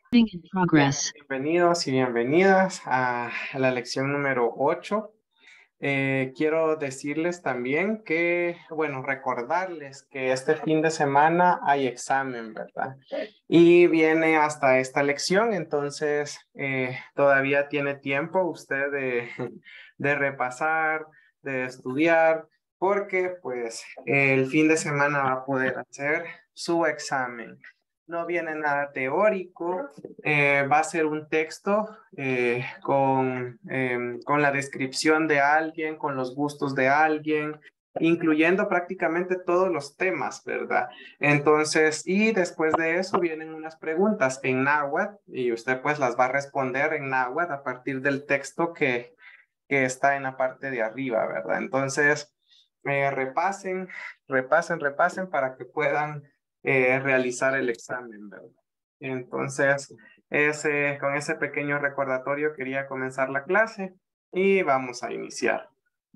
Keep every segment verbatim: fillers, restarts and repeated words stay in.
In Bien, progress. bienvenidos y bienvenidas a la lección número ocho. Eh, quiero decirles también que, bueno, recordarles que este fin de semana hay examen, ¿verdad? Y viene hasta esta lección, entonces eh, todavía tiene tiempo usted de, de repasar, de estudiar, porque pues el fin de semana va a poder hacer su examen. No viene nada teórico, eh, va a ser un texto eh, con, eh, con la descripción de alguien, con los gustos de alguien, incluyendo prácticamente todos los temas, ¿verdad? Entonces, y después de eso vienen unas preguntas en náhuatl y usted pues las va a responder en náhuatl a partir del texto que, que está en la parte de arriba, ¿verdad? Entonces, eh, repasen, repasen, repasen para que puedan eh, realizar el examen, ¿verdad? Entonces, ese, con ese pequeño recordatorio quería comenzar la clase y vamos a iniciar.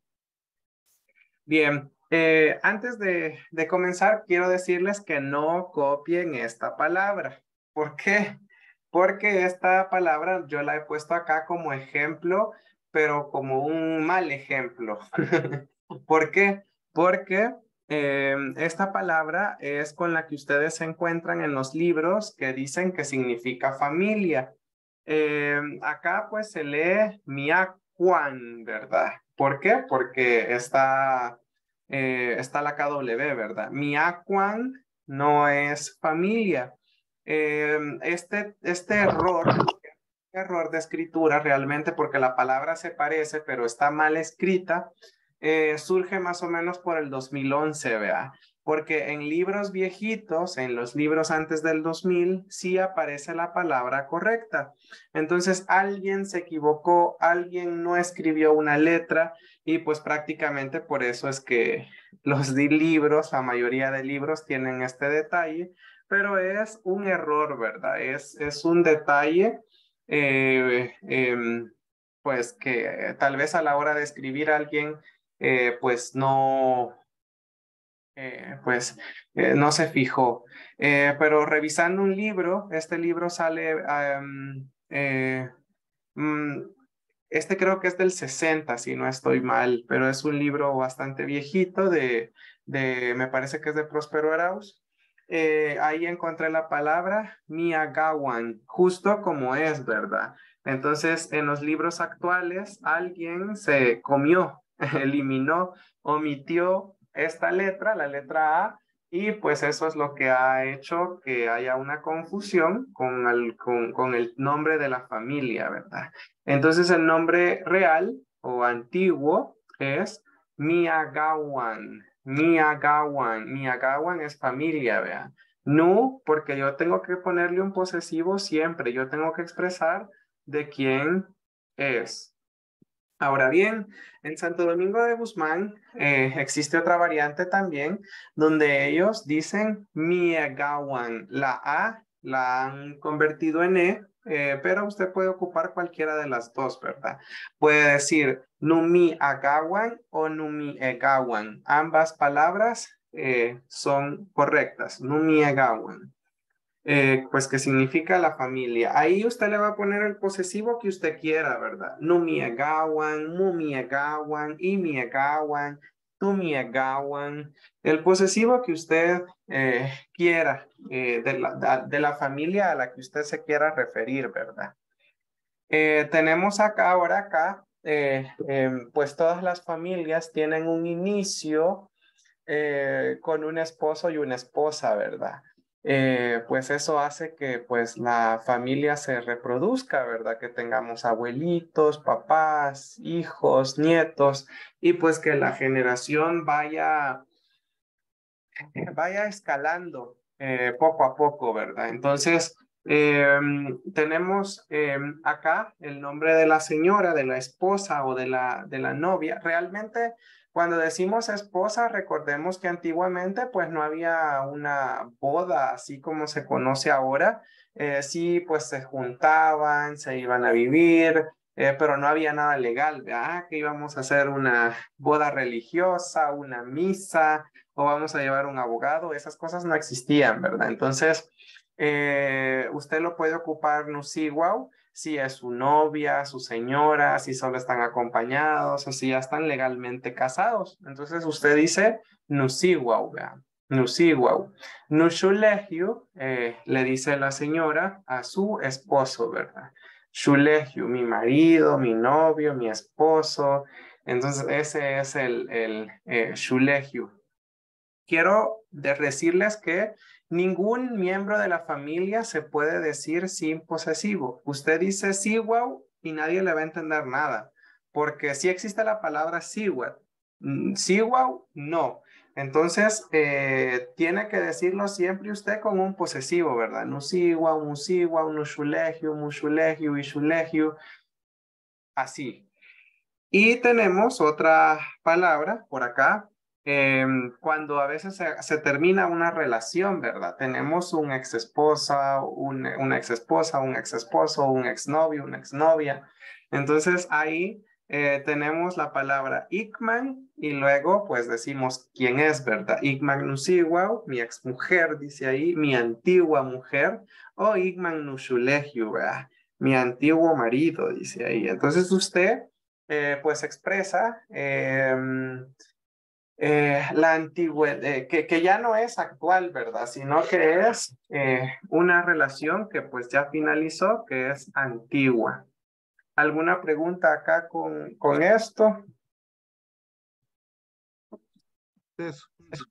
Bien, eh, antes de, de comenzar, quiero decirles que no copien esta palabra. ¿Por qué? Porque esta palabra yo la he puesto acá como ejemplo, pero como un mal ejemplo. ¿Por qué? Porque eh, esta palabra es con la que ustedes se encuentran en los libros que dicen que significa familia. Eh, acá pues se lee miacuan, ¿verdad? ¿Por qué? Porque está, eh, está la K W, ¿verdad? Miacuan no es familia. Eh, este, este error, error de escritura realmente porque la palabra se parece, pero está mal escrita, eh, surge más o menos por el dos mil once, ¿vea? Porque en libros viejitos, en los libros antes del dos mil, sí aparece la palabra correcta. Entonces alguien se equivocó, alguien no escribió una letra y pues prácticamente por eso es que los libros, la mayoría de libros tienen este detalle, pero es un error, ¿verdad? Es, es un detalle, eh, eh, pues que tal vez a la hora de escribir a alguien, eh, pues no, eh, pues eh, no se fijó. Eh, pero revisando un libro, este libro sale, um, eh, mm, este creo que es del sesenta, si no estoy mal, pero es un libro bastante viejito de, de me parece que es de Próspero Arauz. Eh, ahí encontré la palabra Miagawan, justo como es, ¿verdad? Entonces, en los libros actuales, alguien se comió, eliminó, omitió esta letra, la letra A, y pues eso es lo que ha hecho que haya una confusión con el, con, con el nombre de la familia, ¿verdad? Entonces el nombre real o antiguo es Miagawan. Miagawan. Miagawan es familia, vean. No, porque yo tengo que ponerle un posesivo siempre. Yo tengo que expresar de quién es. Ahora bien, en Santo Domingo de Guzmán eh, existe otra variante también donde ellos dicen Miagawan. La A la han convertido en E, eh, pero usted puede ocupar cualquiera de las dos, ¿verdad? Puede decir Numiagawan o Numiegawan. Ambas palabras eh, son correctas. Numiegawan, eh, pues que significa la familia. Ahí usted le va a poner el posesivo que usted quiera, ¿verdad? Numiagawan, mumiagawan, imiagawan, tumiagawan, el posesivo que usted eh, quiera, eh, de la, de la familia a la que usted se quiera referir, ¿verdad? Eh, tenemos acá, ahora acá, eh, eh, pues todas las familias tienen un inicio eh, con un esposo y una esposa, ¿verdad? Eh, pues eso hace que pues la familia se reproduzca, ¿verdad? Que tengamos abuelitos, papás, hijos, nietos y pues que la generación vaya, vaya escalando eh, poco a poco, ¿verdad? Entonces, eh, tenemos eh, acá el nombre de la señora, de la esposa o de la, de la novia. Realmente, cuando decimos esposa, recordemos que antiguamente pues no había una boda así como se conoce ahora. Eh, sí, pues se juntaban, se iban a vivir, eh, pero no había nada legal, ¿verdad? Que íbamos a hacer una boda religiosa, una misa o vamos a llevar un abogado, esas cosas no existían, ¿verdad? Entonces, Eh, usted lo puede ocupar nusiwau si es su novia, su señora, si solo están acompañados o si ya están legalmente casados. Entonces usted dice nusiwau, vean. Nusiwau. Nushulehiu, eh, le dice la señora a su esposo, ¿verdad? Shulehiu, mi marido, mi novio, mi esposo. Entonces ese es el, el eh, shulehiu. Quiero de decirles que ningún miembro de la familia se puede decir sin posesivo. Usted dice siwau y nadie le va a entender nada, porque sí existe la palabra siwat. Siwau, no. Entonces, eh, tiene que decirlo siempre usted con un posesivo, ¿verdad? Nusiwau, musiwau, nushulegiu, mushulegiu, ishulegiu, así. Y tenemos otra palabra por acá, eh, cuando a veces se, se termina una relación, ¿verdad? Tenemos un ex esposa, un, una ex esposa, un ex esposo, un exnovio, una exnovia. Entonces ahí eh, tenemos la palabra ikman y luego pues decimos quién es, ¿verdad? Ikman nusiwau, mi ex mujer, dice ahí, mi antigua mujer, o ikman nushulegiu, ¿verdad? Mi antiguo marido, dice ahí. Entonces usted eh, pues expresa eh, eh, la antigüedad, eh, que, que ya no es actual, ¿verdad? Sino que es eh, una relación que pues ya finalizó, que es antigua. ¿Alguna pregunta acá con, con esto? Eso.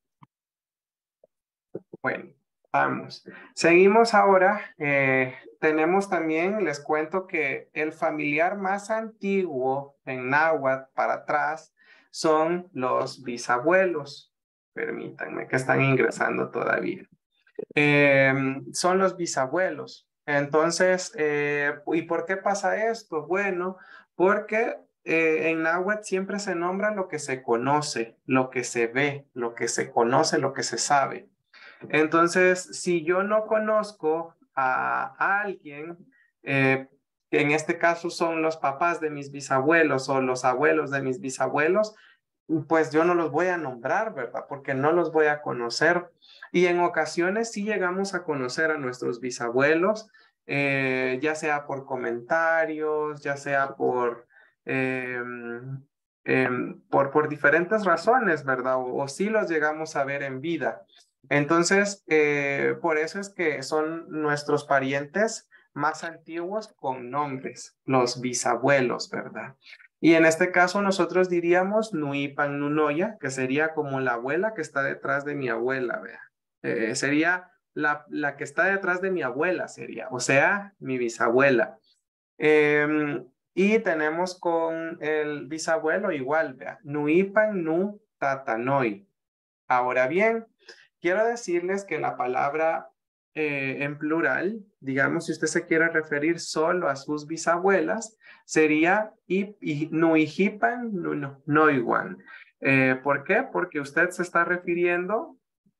Bueno, vamos. Seguimos ahora. Eh, tenemos también, les cuento que el familiar más antiguo en náhuatl para atrás son los bisabuelos. Permítanme que están ingresando todavía. Eh, son los bisabuelos. Entonces, eh, ¿y por qué pasa esto? Bueno, porque eh, en náhuatl siempre se nombra lo que se conoce, lo que se ve, lo que se conoce, lo que se sabe. Entonces, si yo no conozco a, a alguien, eh, que en este caso son los papás de mis bisabuelos o los abuelos de mis bisabuelos, pues yo no los voy a nombrar, ¿verdad? Porque no los voy a conocer. Y en ocasiones sí llegamos a conocer a nuestros bisabuelos, eh, ya sea por comentarios, ya sea por, eh, eh, por, por diferentes razones, ¿verdad? O, o sí los llegamos a ver en vida. Entonces, eh, por eso es que son nuestros parientes más antiguos con nombres, los bisabuelos, ¿verdad? Y en este caso nosotros diríamos Nuipan Nunoya, que sería como la abuela que está detrás de mi abuela, vea. Eh, sería la, la que está detrás de mi abuela, sería, o sea, mi bisabuela. Eh, y tenemos con el bisabuelo igual, vea, Nuipan Nu Tatanoi. Ahora bien, quiero decirles que la palabra eh, en plural, digamos, si usted se quiere referir solo a sus bisabuelas, sería nuijipan noiguan. Eh, ¿Por qué? Porque usted se está refiriendo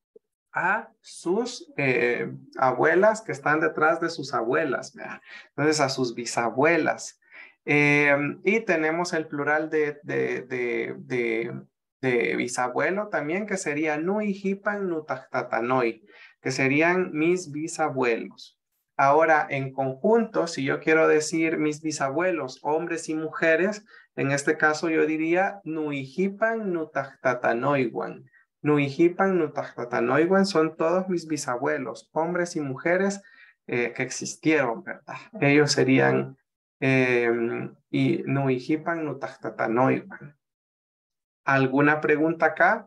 a sus eh, abuelas que están detrás de sus abuelas, ¿verdad? Entonces a sus bisabuelas. Eh, y tenemos el plural de, de, de, de, de bisabuelo también, que sería nuijipan nutahtatanoi, que serían mis bisabuelos. Ahora, en conjunto, si yo quiero decir mis bisabuelos, hombres y mujeres, en este caso yo diría nuijipan nutahtatanoiwan. Nuijipan, Nutahtatanoiwan son todos mis bisabuelos, hombres y mujeres eh, que existieron, ¿verdad? Ellos serían eh, y Nuijipan, Nutahtatanoiwan. ¿Alguna pregunta acá?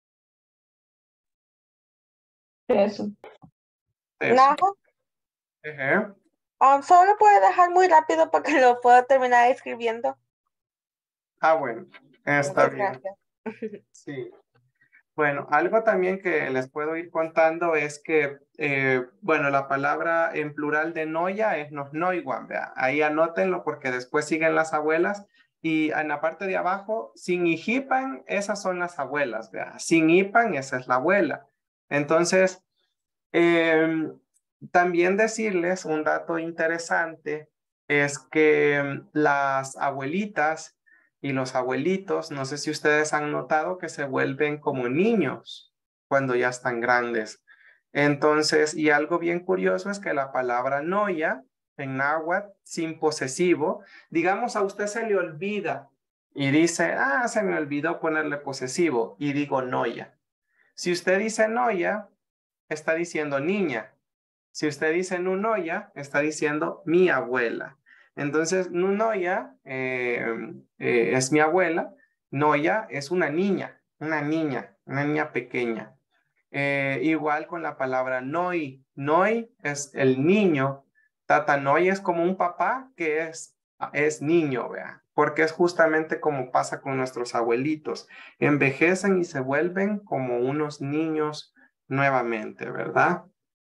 Eso. Eso. Najo, Ejé. um, solo puede dejar muy rápido para que lo pueda terminar escribiendo. Ah, bueno, está Muchas bien. gracias. Sí. Bueno, algo también que les puedo ir contando es que, eh, bueno, la palabra en plural de noya es nos noiwan, ¿vea? Ahí anótenlo porque después siguen las abuelas y en la parte de abajo, sin ijipan, esas son las abuelas, ¿vea? Sin ipan, esa es la abuela. Entonces, eh, también decirles un dato interesante es que las abuelitas y los abuelitos, no sé si ustedes han notado que se vuelven como niños cuando ya están grandes. Entonces, y algo bien curioso es que la palabra noya en náhuatl, sin posesivo, digamos a usted se le olvida y dice, ah, se me olvidó ponerle posesivo y digo noya. Si usted dice noya, está diciendo niña. Si usted dice Nunoya, está diciendo mi abuela. Entonces, Nunoya eh, eh, es mi abuela. Noya es una niña, una niña, una niña pequeña. Eh, igual con la palabra Noi. Noi es el niño. Tatanoi es como un papá que es, es niño, vea. Porque es justamente como pasa con nuestros abuelitos. Envejecen y se vuelven como unos niños nuevamente, ¿verdad?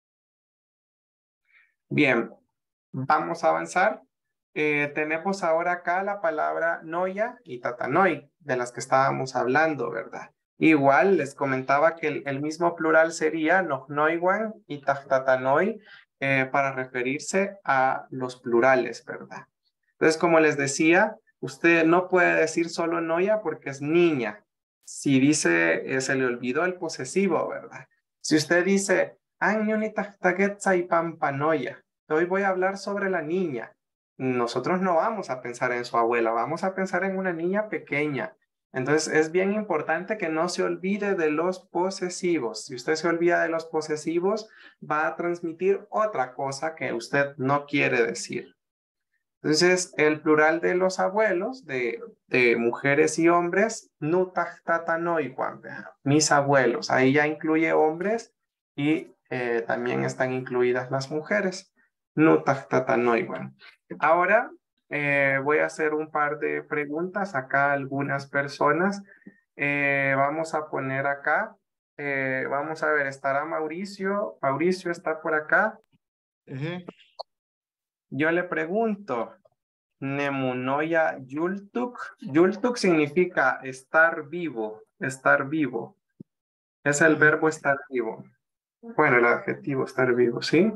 Bien, vamos a avanzar. Eh, tenemos ahora acá la palabra noya y tatanoi, de las que estábamos hablando, ¿verdad? Igual les comentaba que el, el mismo plural sería nojnoiwan y tatanoi eh, para referirse a los plurales, ¿verdad? Entonces, como les decía, usted no puede decir solo noya porque es niña. Si dice, eh, se le olvidó el posesivo, ¿verdad? Si usted dice, y pampanoya, hoy voy a hablar sobre la niña. Nosotros no vamos a pensar en su abuela, vamos a pensar en una niña pequeña. Entonces es bien importante que no se olvide de los posesivos. Si usted se olvida de los posesivos, va a transmitir otra cosa que usted no quiere decir. Entonces, el plural de los abuelos, de, de mujeres y hombres, nutahtatanoihuan, mis abuelos. Ahí ya incluye hombres y eh, también están incluidas las mujeres. Nutahtatanoihuan. Ahora eh, voy a hacer un par de preguntas acá a algunas personas. Eh, vamos a poner acá. Eh, vamos a ver, ¿estará Mauricio? Mauricio está por acá. Ejé. Yo le pregunto. Nemunoya Yultuk. Yultuk significa estar vivo, estar vivo. Es el Ajá. verbo estar vivo. Bueno, el adjetivo estar vivo, ¿sí?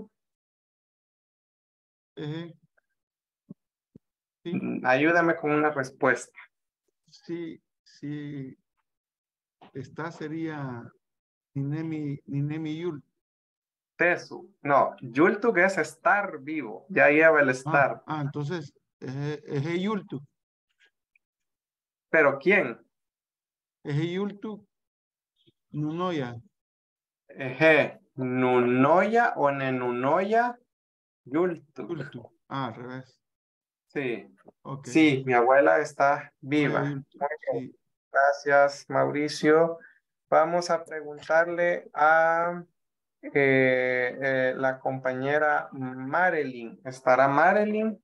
Ejé. Sí, Mm, Ayúdame con una respuesta. sí, sí. Esta sería Ninemi, Ninemi Yul. Tesu. No, Yultuk es estar vivo. Ya lleva el Ah, estar. ah, entonces, Eje, Eje Yultu. ¿Pero quién? Eje Yultu, Nunoya. Eje, Nunoya o Nenunoya Yultuk. Yultu. Ah, al revés. Sí, Ok. sí, mi abuela está Nunoya viva. Yultu. Muy bien. Sí. Gracias, Mauricio. Vamos a preguntarle a eh, eh, la compañera Marilyn. ¿Estará Marilyn?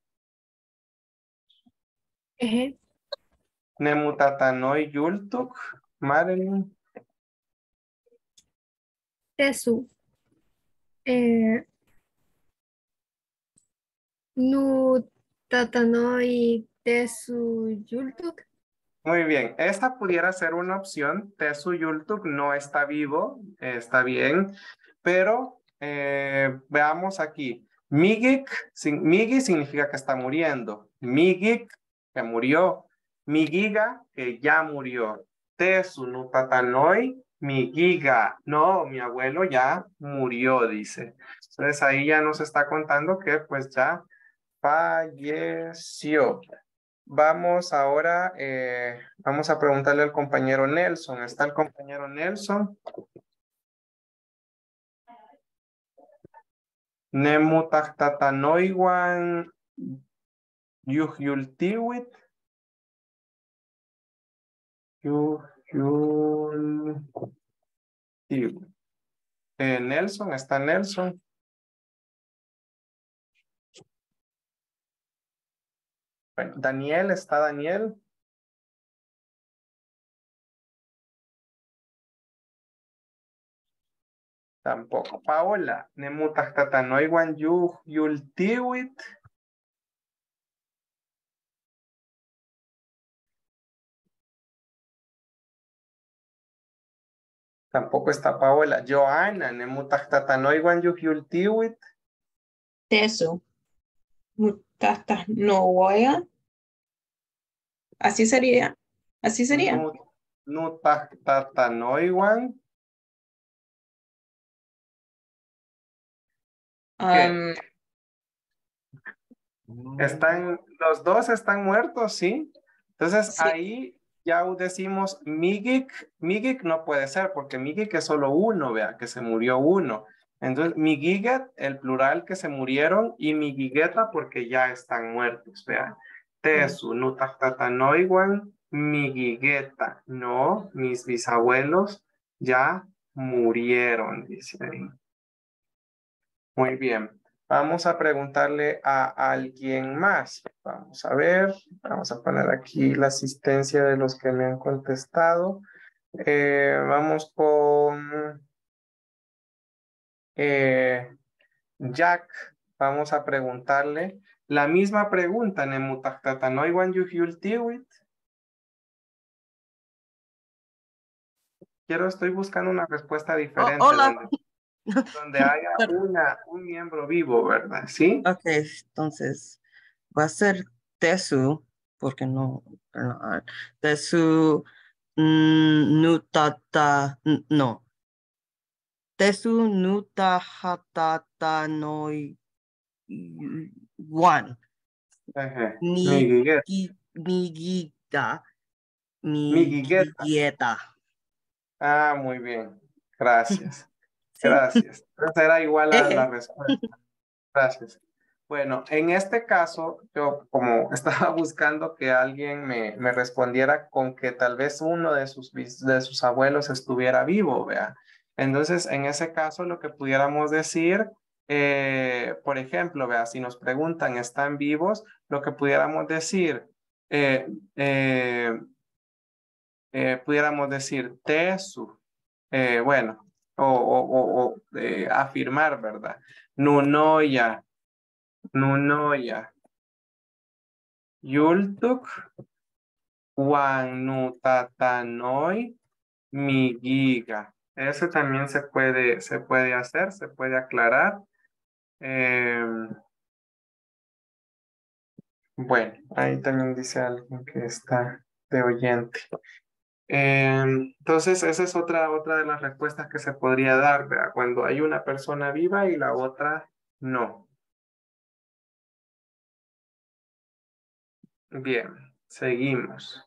Eje. Nemutatanoi Yultuk. Marilyn. Tesu. Eh, nu tatanoi tesu yultuk. Muy bien. Esta pudiera ser una opción. Tesu Yultuk no está vivo. eh, está bien. Pero eh, veamos aquí. Migik, sin- Migi significa que está muriendo. Migik, que murió. Migiga, que ya murió. Tesu Nutatanoi, Migiga. No, mi abuelo ya murió, dice. Entonces ahí ya nos está contando que pues ya falleció. Vamos ahora, eh, vamos a preguntarle al compañero Nelson. ¿Está el compañero Nelson? Nemutahtatanoiwan yuhyultiwit. Yuhyultiwit. Eh, Nelson, ¿está Nelson? Bueno, Daniel, ¿está Daniel? Tampoco. Paola, Nemutahtatanoiwan yuhyultiwit. Tampoco está Paola. Joana, Nemutahtatanoiwan yuhyultiwit. Tesu. Mutastas no voy a. Así sería. Así sería. Nu, Nutahtatanoiwan ¿Qué? Um, Están, los dos están muertos, ¿sí? Entonces Sí. ahí ya decimos Migik. Migik no puede ser porque Migik es solo uno, vea, que se murió uno. Entonces Migiget, el plural que se murieron, y Migigeta porque ya están muertos, vea. Tesu, Nutatatanoiwan, Migigeta. No, mis bisabuelos ya murieron, dice ahí. Muy bien. Vamos a preguntarle a alguien más. Vamos a ver. Vamos a poner aquí la asistencia de los que me han contestado. Eh, vamos con eh, Jack. Vamos a preguntarle la misma pregunta. Nemutactatanoiwan yuhyultiwit. Quiero, estoy buscando una respuesta diferente. Oh, hola. Donde, donde haya una, un miembro vivo, ¿verdad? ¿Sí? Ok, entonces va a ser Tesu, porque no, no, Tesu mm, Nutata, n- no. Tesu Nutahatata no One. Ajá. Ni Migigeta. Migita. Migigeta. Migita. Ah, muy bien. Gracias. Sí. Gracias. Esa era igual a la Eh, respuesta. Gracias. Bueno, en este caso, yo como estaba buscando que alguien me, me respondiera con que tal vez uno de sus, bis- de sus abuelos estuviera vivo, vea. Entonces, en ese caso, lo que pudiéramos decir, eh, por ejemplo, vea, si nos preguntan, ¿están vivos? Lo que pudiéramos decir, eh, eh, eh, pudiéramos decir, Tesu, eh, bueno, o, o, o, o, eh, afirmar, ¿verdad? Nunoya, Nunoya, Yultuk, Wanutatanoi, Migiga. Eso también se puede, se puede hacer, se puede aclarar. Eh, bueno, ahí también dice alguien que está de oyente. Eh, entonces, esa es otra, otra de las respuestas que se podría dar, ¿verdad? Cuando hay una persona viva y la otra no. Bien, seguimos.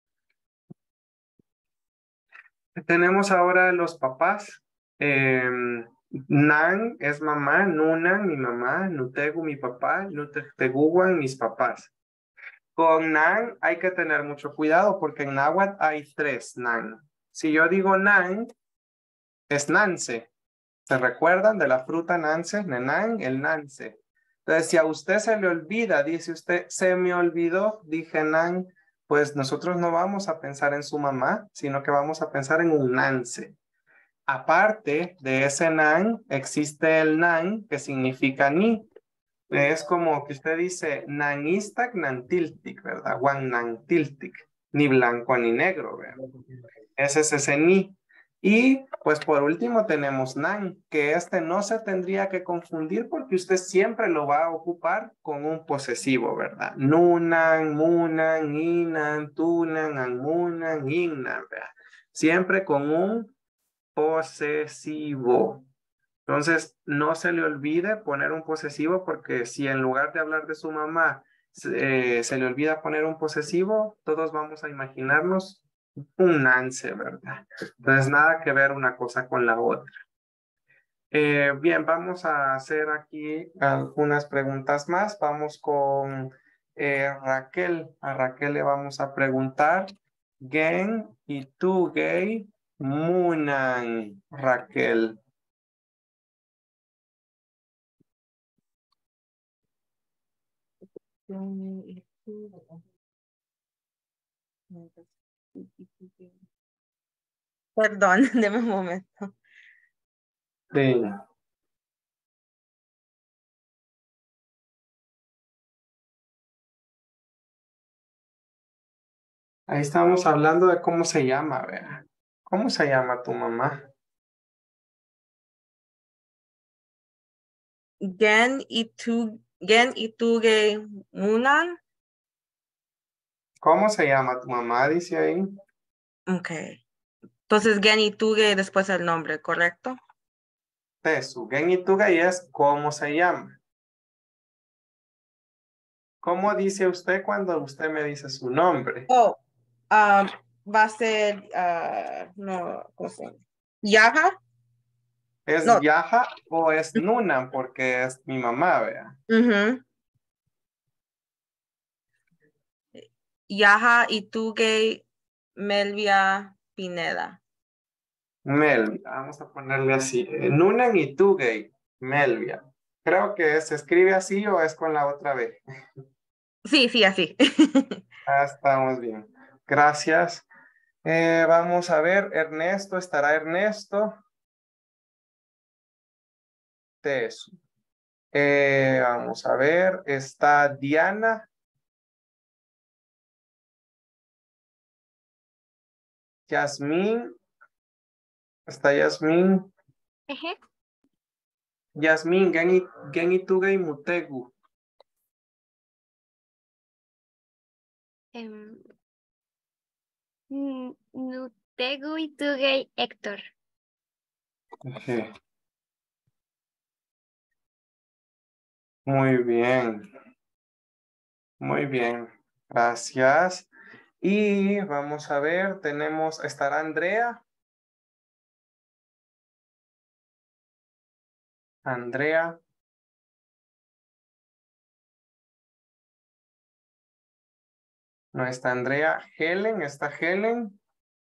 Tenemos ahora los papás. Eh, Nan es mamá, Nunan mi mamá, Nutegu mi papá, Nuteguan mis papás. Con Nan hay que tener mucho cuidado porque en náhuatl hay tres Nan. Si yo digo Nan, es Nance. ¿Se recuerdan de la fruta Nance? Nenán, el Nance. Entonces, si a usted se le olvida, dice usted, se me olvidó, dije Nan, pues nosotros no vamos a pensar en su mamá, sino que vamos a pensar en un Nance. Aparte de ese Nan, existe el Nan, que significa ni. Es como que usted dice Nanistak Nantiltik, ¿verdad? Wan Nantiltik. Ni blanco ni negro, ¿verdad? Ese es ese ni. Y pues por último tenemos nan, que este no se tendría que confundir porque usted siempre lo va a ocupar con un posesivo, ¿verdad? Nunan, munan, inan, tunan, anmunan, innan, ¿verdad? Siempre con un posesivo. Entonces, no se le olvide poner un posesivo porque si en lugar de hablar de su mamá eh, se le olvida poner un posesivo, todos vamos a imaginarnos un nance, ¿verdad? Entonces, nada que ver una cosa con la otra. Eh, bien, vamos a hacer aquí algunas preguntas más. Vamos con eh, Raquel. A Raquel le vamos a preguntar. Gen y tú, gay, munan, Raquel. Perdón, deme un momento. Sí. Ahí estamos hablando de cómo se llama, vea. ¿Cómo se llama tu mamá? Gen y tu, Gen y tuge munan. ¿Cómo se llama tu mamá? Dice ahí. Ok. Entonces Gen y tuge después el nombre, ¿correcto? Tesu. Gen Itugay es cómo se llama. ¿Cómo dice usted cuando usted me dice su nombre? Oh, um, va a ser, ah, no, ¿cómo se llama? Yaja. ¿Es No. Yaja o es Nuna? Porque es mi mamá, vea. Ujú. Yaja Itugay Melvia Pineda. Melvia, vamos a ponerle así. Eh, Nunan y Tugay, Melvia. Creo que se escribe así o es con la otra B. Sí, sí, así. Ah, estamos bien. Gracias. Eh, vamos a ver, Ernesto, ¿estará Ernesto? Tesu. Eh, vamos a ver, está Diana. Yasmín. Está Yasmín. Eje. Yasmín, Geni, Geni Tugay Mutegu. Em, N- Nutegu Itugay Héctor. Okay. Muy bien. Muy bien. Gracias. Y vamos a ver, tenemos, ¿estará Andrea? Andrea. No está Andrea. Helen, ¿está Helen?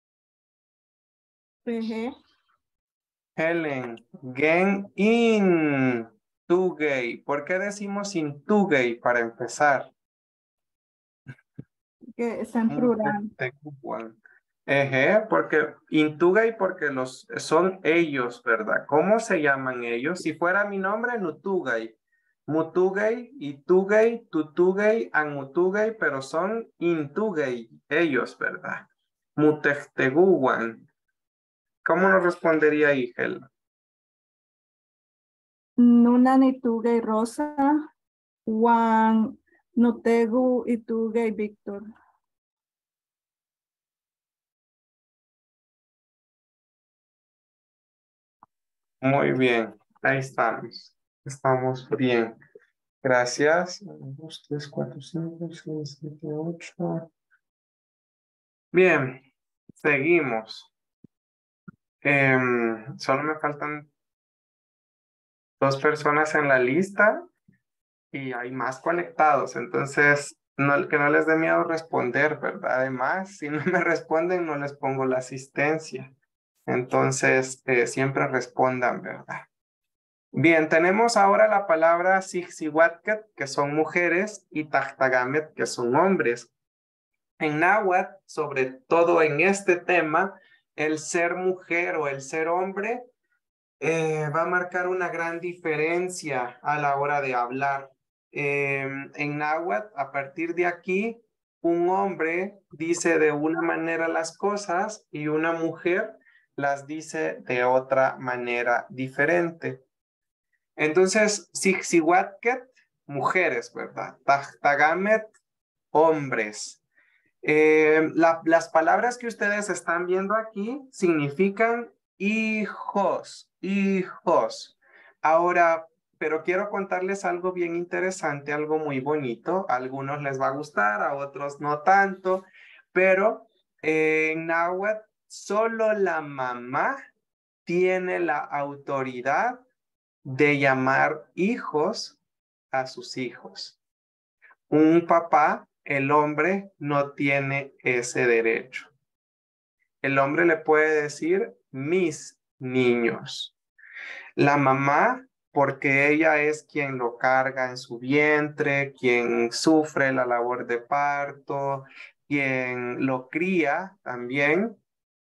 Ujú. Helen. Gen in Tugay. ¿Por qué decimos in Tugay para empezar? Que es en plural. Eje, porque Intugay, porque los son ellos, ¿verdad? ¿Cómo se llaman ellos? Si fuera mi nombre, Nutugay. Mutugay, Itugay, Tutugay, Anmutugay, pero son Intugay, ellos, ¿verdad? Mutechteguan. ¿Cómo nos respondería ahí, Hel? Nuna Nituge Rosa. Juan Notegu Ituge Víctor. Muy bien, ahí estamos. Estamos bien. Gracias. uno, dos, tres, cuatro, cinco, seis, siete, ocho. Bien, seguimos. Em, solo me faltan dos personas en la lista y hay más conectados. Entonces, no, que no les dé miedo responder, ¿verdad? Además, si no me responden, no les pongo la asistencia. Entonces, eh, siempre respondan, ¿verdad? Bien, tenemos ahora la palabra Sixihuatcat, que son mujeres, y Tahtagamet, que son hombres. En náhuatl, sobre todo en este tema, el ser mujer o el ser hombre eh, va a marcar una gran diferencia a la hora de hablar. Eh, en náhuatl, a partir de aquí, un hombre dice de una manera las cosas y una mujer las dice de otra manera diferente. Entonces, Sixihuatquet, mujeres, ¿verdad? Tahtagamet, hombres. Eh, la, las palabras que ustedes están viendo aquí significan hijos, hijos. Ahora, pero quiero contarles algo bien interesante, algo muy bonito. A algunos les va a gustar, a otros no tanto, pero eh, en náhuatl solo la mamá tiene la autoridad de llamar hijos a sus hijos. Un papá, el hombre, no tiene ese derecho. El hombre le puede decir mis niños. La mamá, porque ella es quien lo carga en su vientre, quien sufre la labor de parto, quien lo cría también,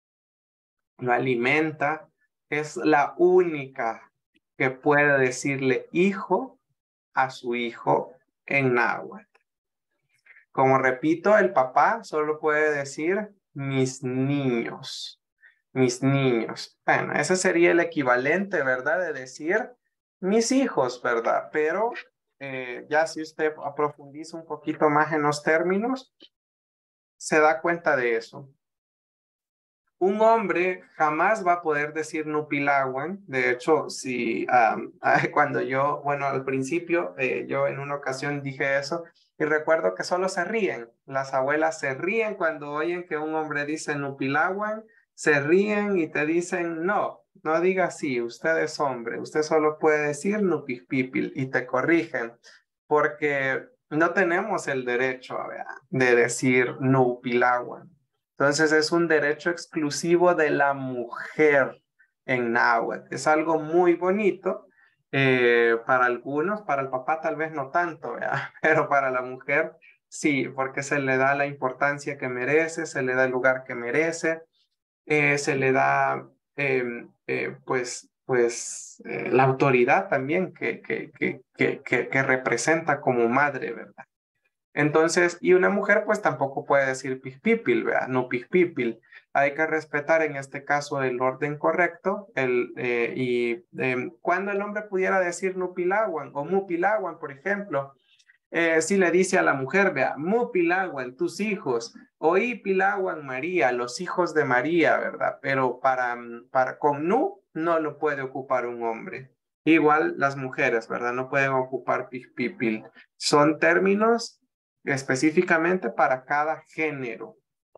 lo alimenta, es la única que puede decirle hijo a su hijo en náhuatl. Como repito, el papá solo puede decir mis niños, mis niños. Bueno, ese sería el equivalente, ¿verdad? De decir mis hijos, ¿verdad? Pero eh, ya si usted profundiza un poquito más en los términos, se da cuenta de eso. un hombre jamás va a poder decir nupilawan. De hecho, si um, cuando yo, bueno, al principio, eh, yo en una ocasión dije eso y recuerdo que solo se ríen. Las abuelas se ríen cuando oyen que un hombre dice nupilawan, se ríen y te dicen, no, no diga así, usted es hombre, usted solo puede decir nupispipil y te corrigen porque no tenemos el derecho, ¿verdad?, de decir nupilawan. Entonces es un derecho exclusivo de la mujer en náhuatl. Es algo muy bonito eh, para algunos, para el papá tal vez no tanto, ¿verdad? Pero para la mujer sí, porque se le da la importancia que merece, se le da el lugar que merece, eh, se le da eh, eh, pues, pues eh, la autoridad también que, que, que, que, que, que representa como madre, ¿verdad? Entonces, y una mujer pues tampoco puede decir pispipil, ¿verdad? No pispipil. Hay que respetar en este caso el orden correcto el, eh, y eh, cuando el hombre pudiera decir nupilawan o mupilawan, por ejemplo, eh, si le dice a la mujer, vea, mupilawan, tus hijos, o ipilawan María, los hijos de María, ¿verdad? Pero para, para con nu no lo puede ocupar un hombre. Igual las mujeres, ¿verdad? No pueden ocupar pispipil. Son términos específicamente para cada género.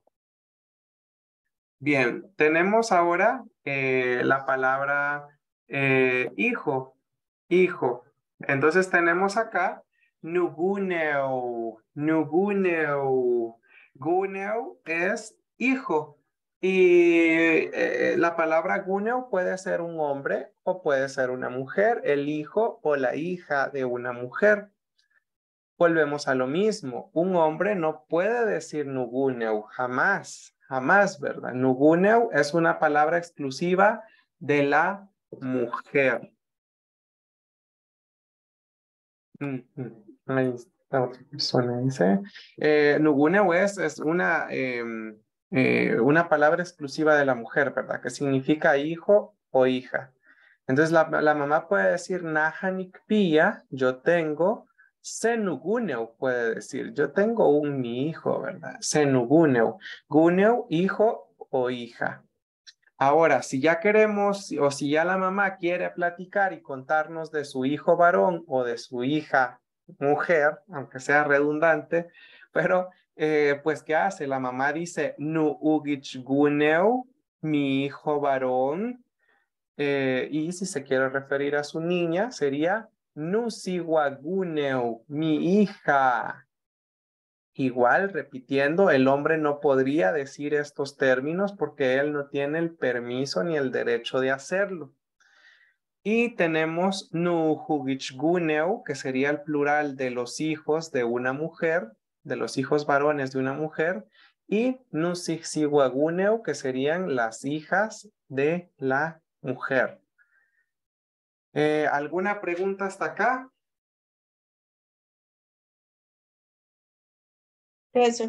Bien, tenemos ahora eh, la palabra eh, hijo, hijo. Entonces tenemos acá nuguneu, nuguneu. Guneu es hijo. Y eh, la palabra guneu puede ser un hombre o puede ser una mujer, el hijo o la hija de una mujer. Volvemos a lo mismo. Un hombre no puede decir nuguneu, jamás, jamás, ¿verdad? Nuguneu es una palabra exclusiva de la mujer. Mm, mm. Ahí está otra persona, dice. Eh, nuguneu es, es una, eh, eh, una palabra exclusiva de la mujer, ¿verdad? Que significa hijo o hija. Entonces la, la mamá puede decir nahanikpia, yo tengo. Senuguneu puede decir, yo tengo un mi hijo, ¿verdad? Senuguneu. Guneu, hijo o hija. Ahora, si ya queremos o si ya la mamá quiere platicar y contarnos de su hijo varón o de su hija mujer, aunque sea redundante, pero eh, pues ¿qué hace? La mamá dice, nu ugich guneu, mi hijo varón, eh, y si se quiere referir a su niña, sería Nusiwaguneu, mi hija. Igual, repitiendo, el hombre no podría decir estos términos porque él no tiene el permiso ni el derecho de hacerlo. Y tenemos Nuhugichguneu, que sería el plural de los hijos de una mujer, de los hijos varones de una mujer, y Nusixiwaguneu, que serían las hijas de la mujer. Eh, ¿Alguna pregunta hasta acá? Eso.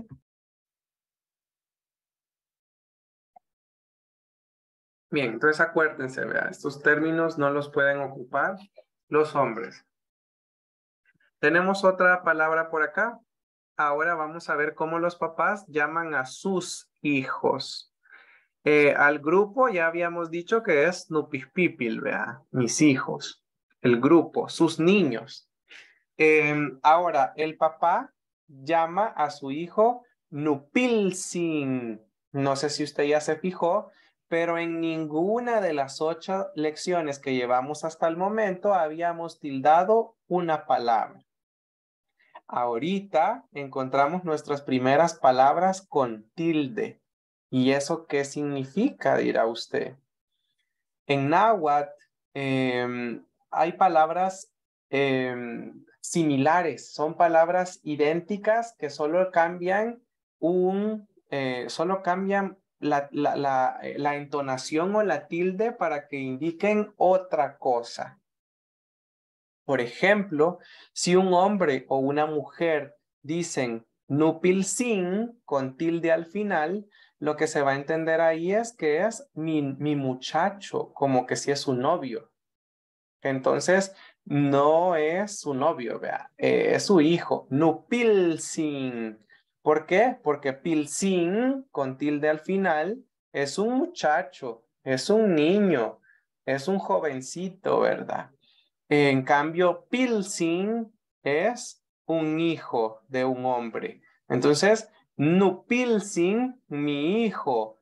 Bien, entonces acuérdense, ¿verdad? Estos términos no los pueden ocupar los hombres. Tenemos otra palabra por acá. Ahora vamos a ver cómo los papás llaman a sus hijos. Eh, al grupo ya habíamos dicho que es nupispipil, ¿verdad? Mis hijos. El grupo, sus niños. Eh, ahora, el papá llama a su hijo Nupilsin. No sé si usted ya se fijó, pero en ninguna de las ocho lecciones que llevamos hasta el momento habíamos tildado una palabra. Ahorita encontramos nuestras primeras palabras con tilde. ¿Y eso qué significa, dirá usted? En náhuatl eh, hay palabras eh, similares, son palabras idénticas que solo cambian un, eh, solo cambian la, la, la, la entonación o la tilde para que indiquen otra cosa. Por ejemplo, si un hombre o una mujer dicen nupilsin con tilde al final, lo que se va a entender ahí es que es mi, mi muchacho, como que si es su novio. Entonces, no es su novio, vea, eh, es su hijo, nupilsin. ¿Por qué? Porque pilsin con tilde al final es un muchacho, es un niño, es un jovencito, ¿verdad? En cambio, pilsin es un hijo de un hombre. Entonces, nupilsin, mi hijo.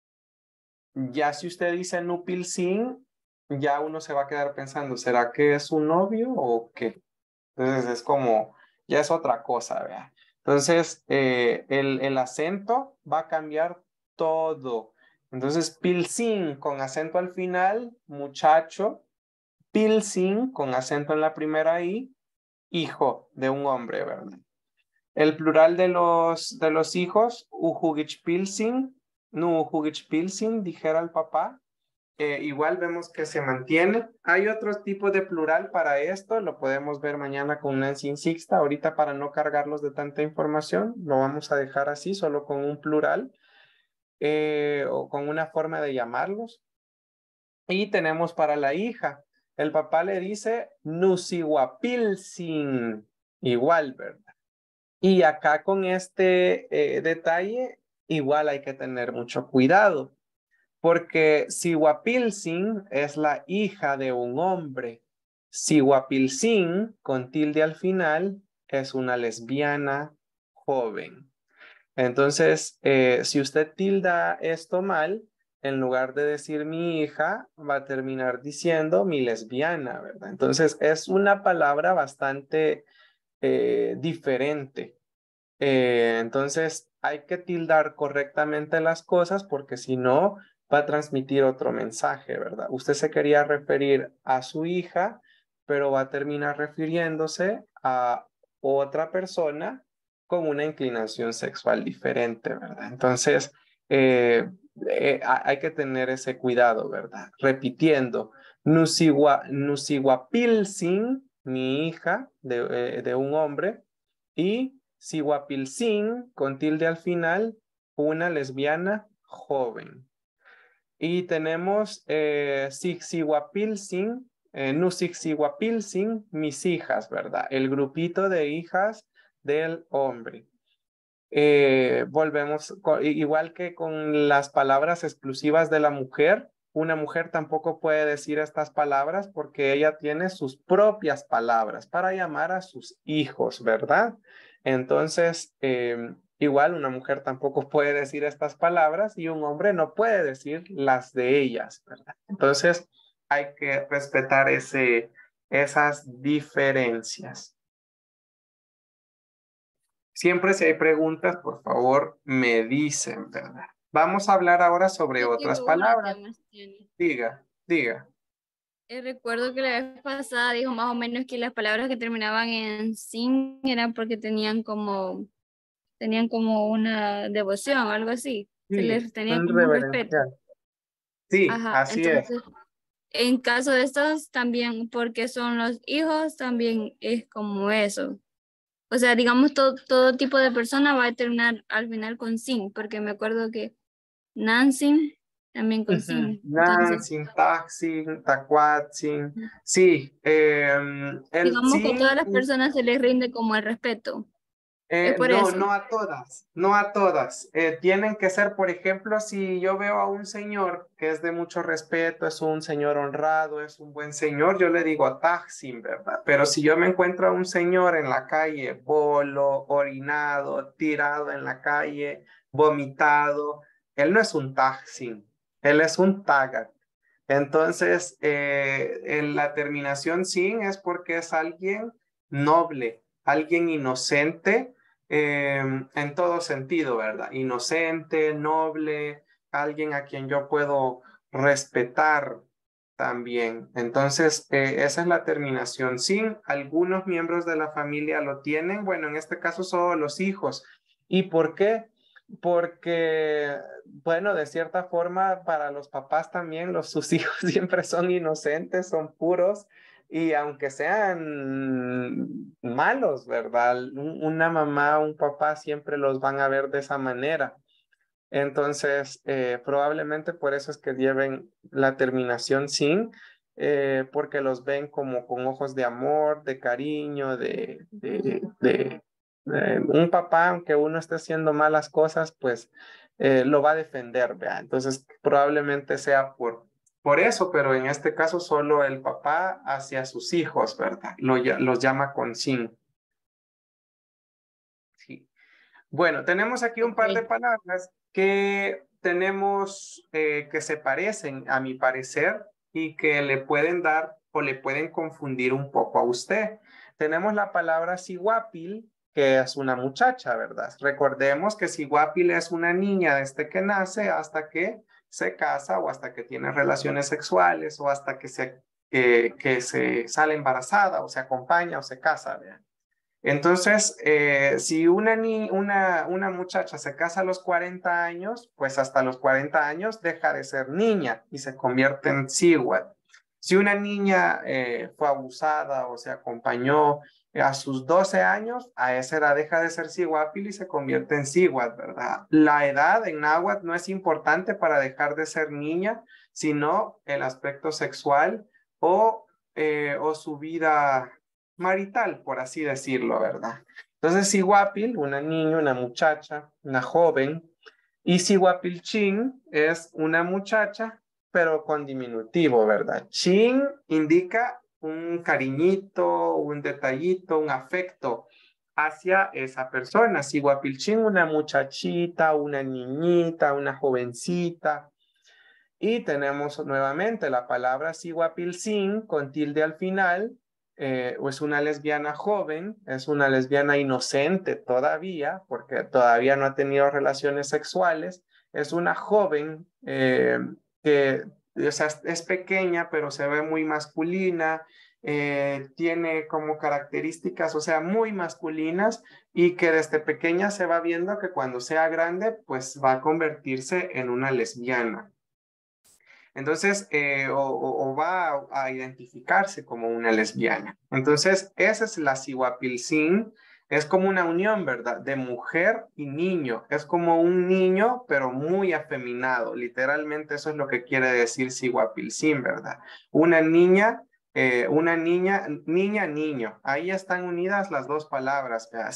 Ya si usted dice nupilsin, ya uno se va a quedar pensando, ¿será que es un novio o qué? Entonces es como, ya es otra cosa, ¿verdad? Entonces, eh, el, el acento va a cambiar todo. Entonces, pilsin con acento al final, muchacho. Pilsin con acento en la primera I, hijo de un hombre, ¿verdad? El plural de los, de los hijos, uhugich pilsin, no uhugich pilsin, dijera el papá. Eh, igual vemos que se mantiene. Hay otros tipos de plural para esto, lo podemos ver mañana con Nancy Sixta. Ahorita para no cargarlos de tanta información, lo vamos a dejar así, solo con un plural eh, o con una forma de llamarlos. Y tenemos para la hija, el papá le dice Nusihuapilsin, igual, ¿verdad? Y acá con este eh, detalle, igual hay que tener mucho cuidado, porque Sihuapilsin es la hija de un hombre. Sihuapilsin, con tilde al final, es una lesbiana joven. Entonces, eh, si usted tilda esto mal, en lugar de decir mi hija, va a terminar diciendo mi lesbiana, ¿verdad? Entonces, es una palabra bastante eh, diferente. Eh, entonces, hay que tildar correctamente las cosas porque si no, va a transmitir otro mensaje, ¿verdad? Usted se quería referir a su hija, pero va a terminar refiriéndose a otra persona con una inclinación sexual diferente, ¿verdad? Entonces, eh, eh, hay que tener ese cuidado, ¿verdad? Repitiendo, Nusigua, Nusighuapilsin, mi hija de, eh, de un hombre, y Sihuapilsin, con tilde al final, una lesbiana joven. Y tenemos eh, Sixihuapilsin, eh, Nusixihuapilsin, mis hijas, ¿verdad? El grupito de hijas del hombre. Eh, volvemos, igual que con las palabras exclusivas de la mujer, una mujer tampoco puede decir estas palabras porque ella tiene sus propias palabras para llamar a sus hijos, ¿verdad? Entonces, eh, igual una mujer tampoco puede decir estas palabras y un hombre no puede decir las de ellas, ¿verdad? Entonces, hay que respetar ese, esas diferencias. Siempre si hay preguntas, por favor, me dicen, ¿verdad? Vamos a hablar ahora sobre Yo otras tengo una, palabras. Sebastián. Diga, diga. Eh, recuerdo que la vez pasada dijo más o menos que las palabras que terminaban en sin eran porque tenían como, tenían como una devoción o algo así. Se Sí, les tenía un como un respeto. reverencial. Sí, Ajá, así es. entonces, en caso de estos también, porque son los hijos, también es como eso. O sea, digamos, todo, todo tipo de persona va a terminar al final con sin, porque me acuerdo que Nancy también con Ujú. sin. Entonces, Nancy, taxi, tacuatzin. Sí, eh, el digamos que a sin. todas las personas se les rinde como el respeto. Es Eh, por no, eso. no a todas, no a todas. Eh, tienen que ser, por ejemplo, si yo veo a un señor que es de mucho respeto, es un señor honrado, es un buen señor, yo le digo Taksim, ¿verdad? Pero si yo me encuentro a un señor en la calle, bolo, orinado, tirado en la calle, vomitado, él no es un Taksim, él es un Tagat. Entonces, eh, en la terminación sin es porque es alguien noble, alguien inocente eh, en todo sentido, ¿verdad? Inocente, noble, alguien a quien yo puedo respetar también. Entonces, eh, esa es la terminación sin. Algunos miembros de la familia lo tienen, bueno, en este caso solo los hijos. ¿Y por qué? Porque, bueno, de cierta forma, para los papás también, los, sus hijos siempre son inocentes, son puros, y aunque sean malos, ¿verdad? Una mamá, un papá siempre los van a ver de esa manera. Entonces, eh, probablemente por eso es que lleven la terminación sin, eh, porque los ven como con ojos de amor, de cariño, de, de, de, de un papá, aunque uno esté haciendo malas cosas, pues eh, lo va a defender, ¿vea? Entonces probablemente sea por, por eso, pero en este caso solo el papá hacia sus hijos, ¿verdad? Lo, ll- los llama con sin. Sí. Bueno, tenemos aquí un par de Ok. palabras que tenemos eh, que se parecen, a mi parecer, y que le pueden dar o le pueden confundir un poco a usted. Tenemos la palabra siguapil, que es una muchacha, ¿verdad? Recordemos que siguapil es una niña desde que nace hasta que se casa o hasta que tiene relaciones sexuales o hasta que se, que, que se sale embarazada o se acompaña o se casa, ¿vean? Entonces, eh, si una, ni una, una muchacha se casa a los cuarenta años, pues hasta los cuarenta años deja de ser niña y se convierte en siwat. Si una niña eh, fue abusada o se acompañó a sus doce años, a esa edad deja de ser siwapil y se convierte en siwat, ¿verdad? La edad en náhuatl no es importante para dejar de ser niña, sino el aspecto sexual o, eh, o su vida marital, por así decirlo, ¿verdad? Entonces, siguapil, una niña, una muchacha, una joven, y siguapilchin es una muchacha, pero con diminutivo, ¿verdad? Chin indica un cariñito, un detallito, un afecto hacia esa persona. Siguapilchin, una muchachita, una niñita, una jovencita. Y tenemos nuevamente la palabra siguapilcin con tilde al final, eh, es una lesbiana joven, es una lesbiana inocente todavía, porque todavía no ha tenido relaciones sexuales, es una joven eh, que o sea, es pequeña, pero se ve muy masculina, eh, tiene como características, o sea, muy masculinas, y que desde pequeña se va viendo que cuando sea grande, pues va a convertirse en una lesbiana. Entonces, eh, o, o, o va a, a identificarse como una lesbiana. Entonces, esa es la siguapilcin. Es como una unión, ¿verdad? De mujer y niño. Es como un niño, pero muy afeminado. Literalmente eso es lo que quiere decir siguapilcin, ¿verdad? Una niña, eh, una niña, niña, niño. Ahí están unidas las dos palabras, ¿verdad?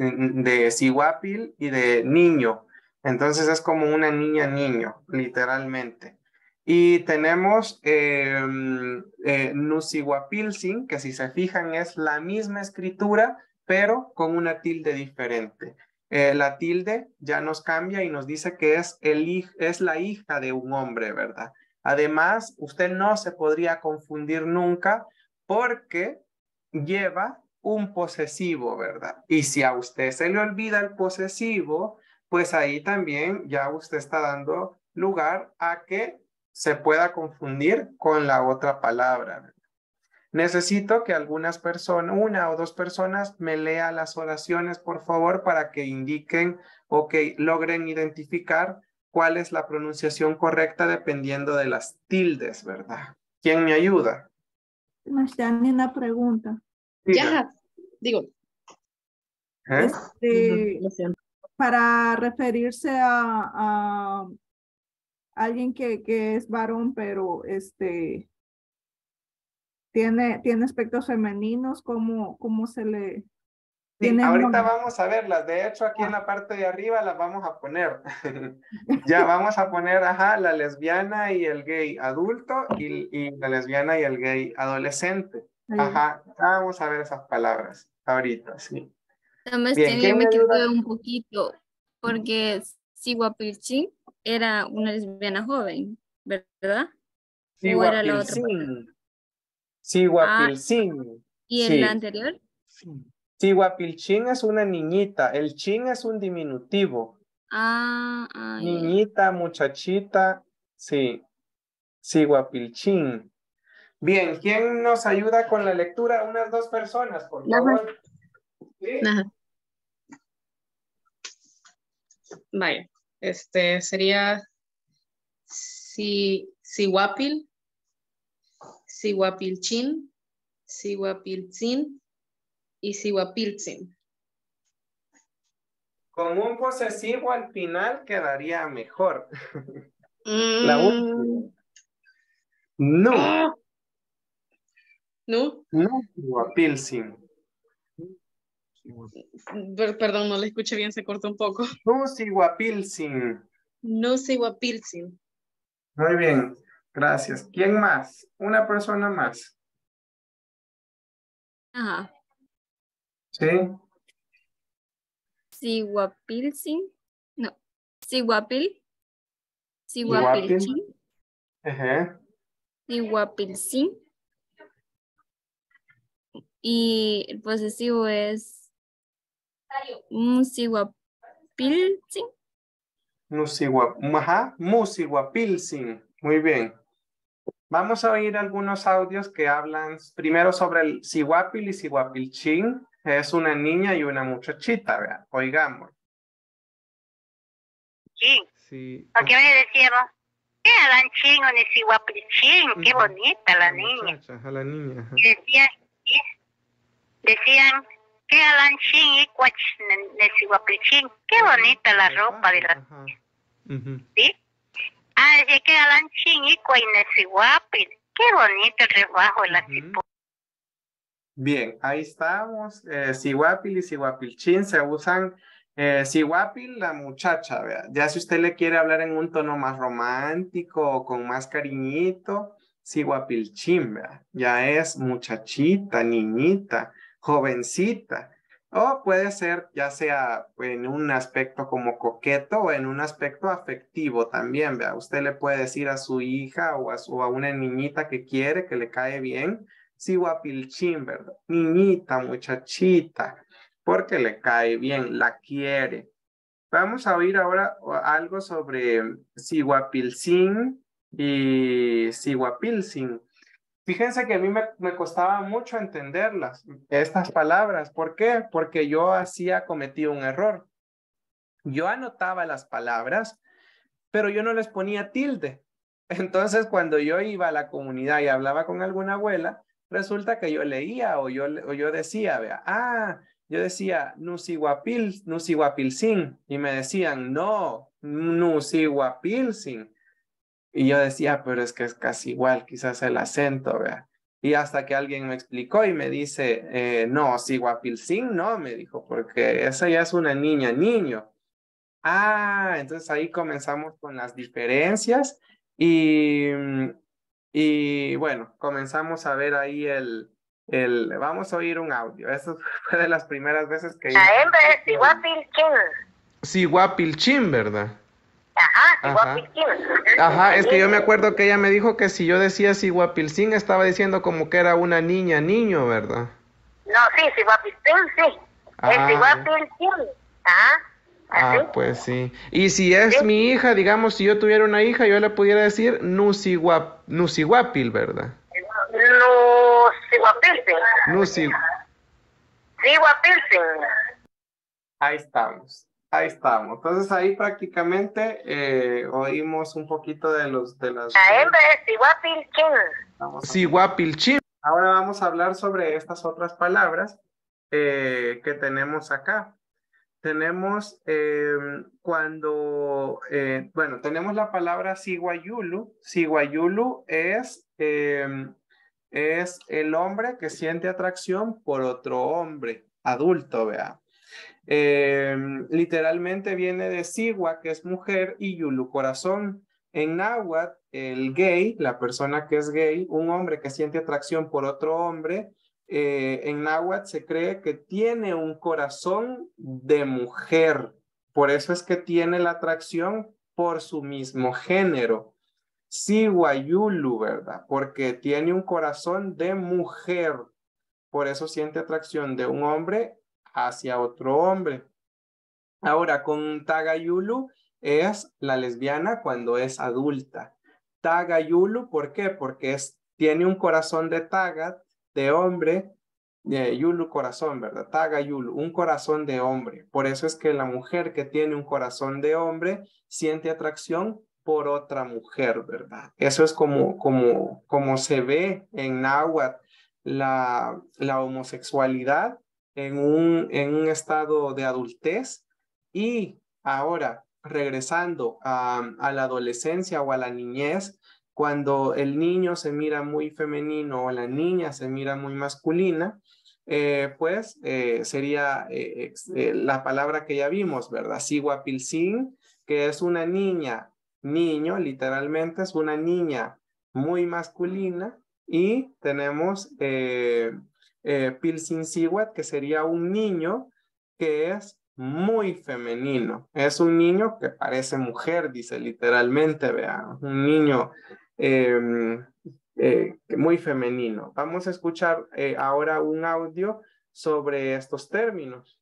De siguapil y de niño. Entonces es como una niña, niño, literalmente. Y tenemos eh, eh, Nusihuapilcin, que si se fijan es la misma escritura, pero con una tilde diferente. Eh, la tilde ya nos cambia y nos dice que es, el, es la hija de un hombre, ¿verdad? Además, usted no se podría confundir nunca porque lleva un posesivo, ¿verdad? Y si a usted se le olvida el posesivo, pues ahí también ya usted está dando lugar a que se pueda confundir con la otra palabra. Necesito que algunas personas, una o dos personas, me lean las oraciones, por favor, para que indiquen o que logren identificar cuál es la pronunciación correcta dependiendo de las tildes, ¿verdad? ¿Quién me ayuda? Me están en la pregunta. Ya, digo, ¿Eh? Este, lo siento. para referirse a, a alguien que, que es varón, pero este tiene, tiene aspectos femeninos, ¿cómo, cómo se le Sí, tiene ahorita nombre? vamos a verlas. De hecho, aquí en la parte de arriba las vamos a poner. Ya vamos a poner, ajá, la lesbiana y el gay adulto y, y la lesbiana y el gay adolescente. Ajá, vamos a ver esas palabras ahorita, sí. Tomás, Bien, yo ¿quién me me ayuda? equivoqué un poquito porque Siguapilchin era una lesbiana joven, ¿verdad? ¿O era la otra palabra? Siguapilcin. Ah, Siguapilcin. ¿y en la Sí. anterior? Siguapilchin es una niñita. El chin es un diminutivo. Ah, ah, ya, ya. Niñita, muchachita. Sí. Siguapilchin. Bien, ¿quién nos ayuda con la lectura? Unas dos personas, por Ajá. favor. ¿Sí? Ajá. Vaya, este sería si, Siguapil, Siguapilchin, Siguapiltzin y Siguapiltzin. Con un posesivo al final quedaría mejor. Mm. La última. No. Ah, ¿no? No, Siguapilcin. Per- Perdón, no le escuché bien, se cortó un poco. Nusihuapilsin. Nusihuapilsin. Muy bien, gracias. ¿Quién más? Una persona más. Ajá. ¿Sí? Siguapilsin. No. Siguapil. Siguapil. Siguapilchin. Ajá. Siguapilsin. Y el posesivo es Musiguapilsin. Nusigua- Ajá, Musiguapilsin. Muy bien. Vamos a oír algunos audios que hablan primero sobre el Siguapil y Siguapilchin. Es una niña y una muchachita, vean. Oigamos. Sí, Sí. porque me decíamos, qué Alanchín o Nesihuapilchín, qué Ujú. bonita la niña. Muchacha, a la niña. ajá. Y decían, y decían, qué Alanchín y Cuach Nesihuapilchín, qué bonita la ropa de la Ajá. Ujú. ¿sí? Ah, decía que Alanchín y Cuach Nesihuapil, qué bonito el rebajo de la Ujú. cipo. Bien, ahí estamos. Eh, Siguapil y Siguapilchin se usan. Eh, Siguapil, la muchacha, vea. Ya si usted le quiere hablar en un tono más romántico o con más cariñito, Siguapilchin, vea. Ya es muchachita, niñita, jovencita. O puede ser ya sea en un aspecto como coqueto o en un aspecto afectivo también, vea. Usted le puede decir a su hija o a, su, o a una niñita que quiere, que le cae bien, Siguapilchin, ¿verdad? Niñita, muchachita, porque le cae bien, la quiere. Vamos a oír ahora algo sobre Siguapilcin y Siguapilcin. Fíjense que a mí me, me costaba mucho entenderlas, estas palabras. ¿Por qué? Porque yo hacía, cometí un error. Yo anotaba las palabras, pero yo no les ponía tilde. Entonces, cuando yo iba a la comunidad y hablaba con alguna abuela, resulta que yo leía o yo, o yo decía, vea, ah, yo decía, Nusihuapil, Nusihuapilsin, y me decían, no, Nusihuapilsin. Y yo decía, pero es que es casi igual, quizás el acento, vea. Y hasta que alguien me explicó y me dice, eh, no, Siguapilsin, no, me dijo, porque esa ya es una niña, niño. Ah, entonces ahí comenzamos con las diferencias y, y bueno, comenzamos a ver ahí el, el, vamos a oír un audio. Eso fue de las primeras veces que... La hembra es Siguapilchín. Siguapilchin, ¿verdad? Ajá, Ajá. Siguapilchín. Ajá, es que yo me acuerdo que ella me dijo que si yo decía Siguapilcin estaba diciendo como que era una niña, niño, ¿verdad? No, sí, Siguapilchín, sí. Ah, Es Siguapilchín. Ajá. ¿Así? Ah, pues sí. Y si es ¿Sí? mi hija, digamos, si yo tuviera una hija, yo le pudiera decir Nusihuap, Nusihuapil, ¿verdad? No, Siguapilchín. Nusi, Siguapilchín. Ahí estamos, ahí estamos. Entonces ahí prácticamente eh, oímos un poquito de los de las. La hembra es Siguapilchín. Vamos a- Siguapilchin. Ahora vamos a hablar sobre estas otras palabras eh, que tenemos acá. Tenemos eh, cuando, eh, bueno, tenemos la palabra Siguayulu. Siguayulu es, eh, es el hombre que siente atracción por otro hombre adulto, vea. Eh, literalmente viene de Sigua, que es mujer, y Yulu, corazón. En náhuatl, el gay, la persona que es gay, un hombre que siente atracción por otro hombre, eh, en náhuatl se cree que tiene un corazón de mujer. Por eso es que tiene la atracción por su mismo género. Sigua Yulu, ¿verdad? Porque tiene un corazón de mujer. Por eso siente atracción de un hombre hacia otro hombre. Ahora, con Tagayulu es la lesbiana cuando es adulta. Tagayulu, ¿por qué? Porque es, tiene un corazón de Tagat, de hombre, de Yulu corazón, ¿verdad? Tagayulu, un corazón de hombre. Por eso es que la mujer que tiene un corazón de hombre siente atracción por otra mujer, ¿verdad? Eso es como, como, como se ve en náhuatl la, la homosexualidad en un, en un estado de adultez. Y ahora, regresando a, a la adolescencia o a la niñez, cuando el niño se mira muy femenino o la niña se mira muy masculina, eh, pues eh, sería eh, ex- eh, la palabra que ya vimos, ¿verdad? Siguapiltzin, que es una niña, niño, literalmente es una niña muy masculina, y tenemos eh, eh, Pilsinsihuat, que sería un niño que es muy femenino. Es un niño que parece mujer, dice literalmente, vean, un niño eh, eh, muy femenino. Vamos a escuchar eh, ahora un audio sobre estos términos.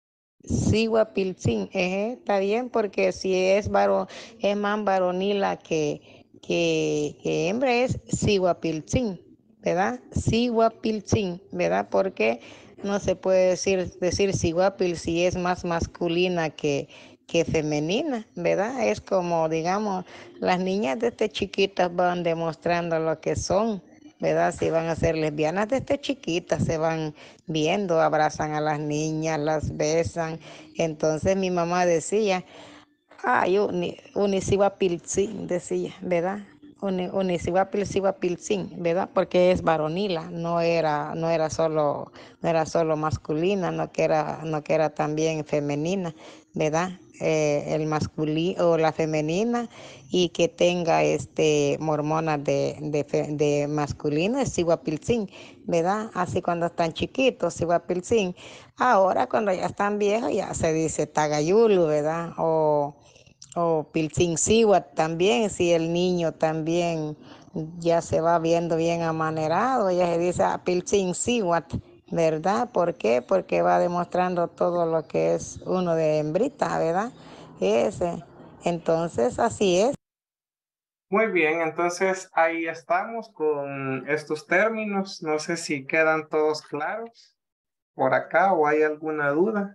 Siguapiltzin, ejé, está bien porque si es varón, es más varonila que, que, que hembra, es Siguapiltzin, ¿verdad? Siguapiltzin, ¿verdad? Porque no se puede decir, decir Siguapil si es más masculina que, que femenina, ¿verdad? Es como, digamos, las niñas desde chiquitas van demostrando lo que son, ¿verdad? Si van a ser lesbianas desde chiquitas, se van viendo, abrazan a las niñas, las besan. Entonces mi mamá decía, ay, uni, unisiwapiltzin, decía, ¿verdad? Uni, unisiwapilziwapiltzin, ¿verdad? Porque es varonila, no era, no era solo, no era solo masculina, no que era, no que era también femenina, ¿verdad? Eh, el masculino o la femenina y que tenga este hormonas de, de, fe- de masculino es Siguapiltzin, ¿verdad? Así cuando están chiquitos, Siguapiltzin. Ahora cuando ya están viejos ya se dice Tagayulu, ¿verdad? O, o Piltzin-Siwat también, si el niño también ya se va viendo bien amanerado, ya se dice ah, Piltzin-Siwat, ¿verdad? ¿Por qué? Porque va demostrando todo lo que es uno de hembrita, ¿verdad? Ese. Entonces, así es. Muy bien, entonces ahí estamos con estos términos. No sé si quedan todos claros por acá o hay alguna duda.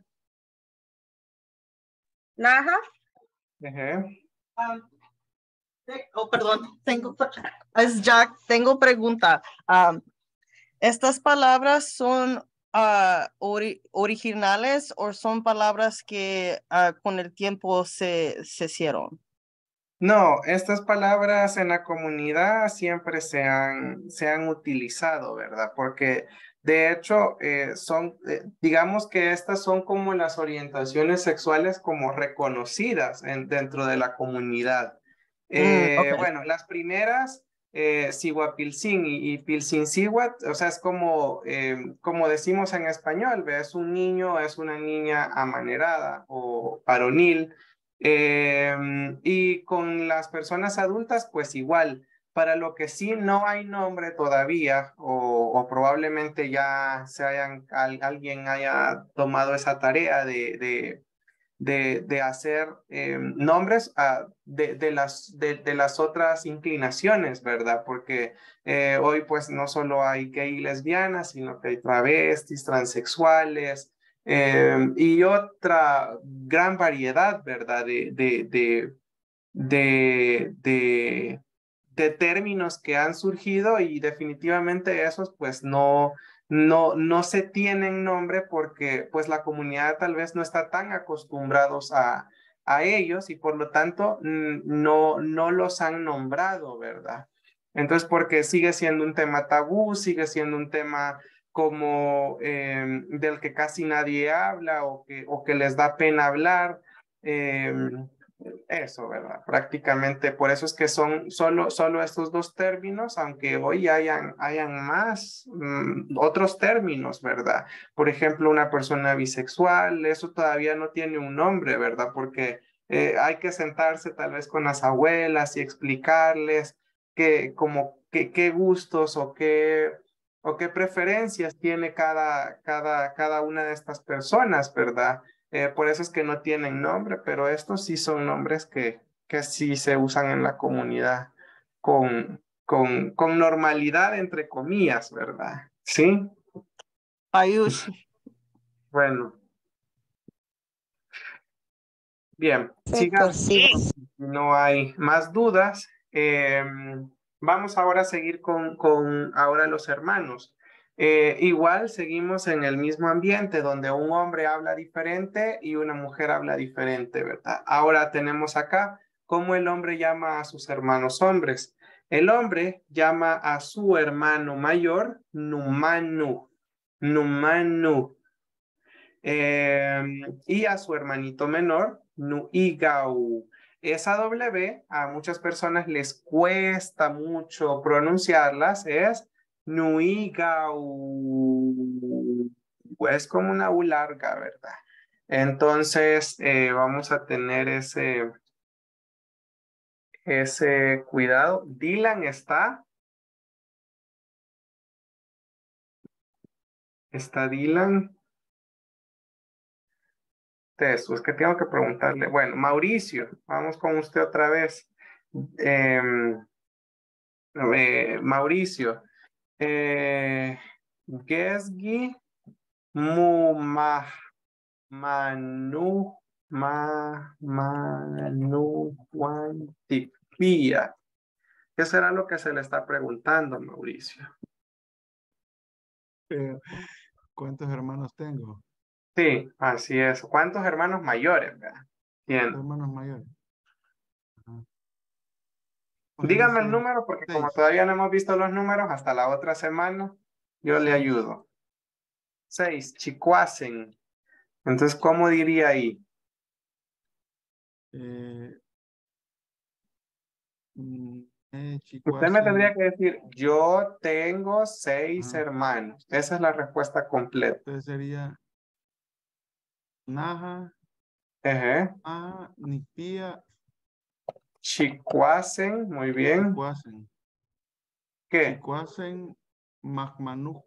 Naja. Ejé. Um, te- oh, perdón, tengo, es Jack, tengo pregunta. Um, ¿Estas palabras son ah, ori- originales o son palabras que ah, con el tiempo se, se hicieron? No, estas palabras en la comunidad siempre se han, se han utilizado, ¿verdad? Porque de hecho eh, son, eh, digamos que estas son como las orientaciones sexuales como reconocidas en, dentro de la comunidad. Mm, Eh, ok. bueno, las primeras, eh, Siguapilzin y, y Pilsinsihuat, o sea, es como, eh, como decimos en español, ¿ve? Es un niño, es una niña amanerada o varonil. Eh, y con las personas adultas, pues igual. Para lo que sí no hay nombre todavía, o, o probablemente ya se hayan, al, alguien haya tomado esa tarea de, de, de, de hacer eh, nombres uh, de, de, las, de, de las otras inclinaciones, ¿verdad? Porque eh, hoy pues no solo hay gay y lesbianas, sino que hay travestis, transexuales, eh, y otra gran variedad, ¿verdad? De, de, de, de, de, de términos que han surgido, y definitivamente esos pues no, no, no se tienen nombre porque pues la comunidad tal vez no está tan acostumbrados a, a ellos, y por lo tanto mm, no, no los han nombrado, ¿verdad? Entonces, porque sigue siendo un tema tabú, sigue siendo un tema como eh, del que casi nadie habla, o que, o que les da pena hablar. Eh, eso, ¿verdad? Prácticamente, por eso es que son solo, solo estos dos términos, aunque hoy hayan, hayan más mm, otros términos, ¿verdad? Por ejemplo, una persona bisexual, eso todavía no tiene un nombre, ¿verdad? Porque eh, hay que sentarse tal vez con las abuelas y explicarles que, como, que, qué gustos o qué, o qué preferencias tiene cada, cada, cada una de estas personas, ¿verdad? Eh, por eso es que no tienen nombre, pero estos sí son nombres que, que sí se usan en la comunidad con, con, con normalidad, entre comillas, ¿verdad? Sí, Ayush. bueno, bien, Por sigamos. sí. No hay más dudas. Eh, vamos ahora a seguir con, con ahora los hermanos. Eh, igual seguimos en el mismo ambiente donde un hombre habla diferente y una mujer habla diferente, ¿verdad? Ahora tenemos acá cómo el hombre llama a sus hermanos hombres. El hombre llama a su hermano mayor Numanu. numanu. Eh, y a su hermanito menor, nuigau. Esa W a muchas personas les cuesta mucho pronunciarlas, es nuigau. Es como una U larga, ¿verdad? Entonces eh, vamos a tener ese, ese cuidado. Dylan está. ¿Está Dylan? Eso, es que tengo que preguntarle. Bueno, Mauricio, vamos con usted otra vez. Eh, eh, Mauricio, eh, Gesgi Mumah Manu Ma Manu Tipia. ¿Qué será lo que se le está preguntando, Mauricio? Eh, ¿Cuántos hermanos tengo? Sí, así es. ¿Cuántos hermanos mayores? ¿Quién? Hermanos mayores. Ajá. Dígame el número porque seis. Como todavía no hemos visto los números, hasta la otra semana yo seis. Le ayudo. Seis, chicuacen. Entonces, ¿cómo diría ahí? Eh, eh, Usted me tendría que decir, yo tengo seis ah. hermanos. Esa es la respuesta completa. Entonces sería Naja, Ajá. Ah, Nipia, Chicuacen, muy bien. Chicuacen. ¿Qué? Chicuacen, Magmanú.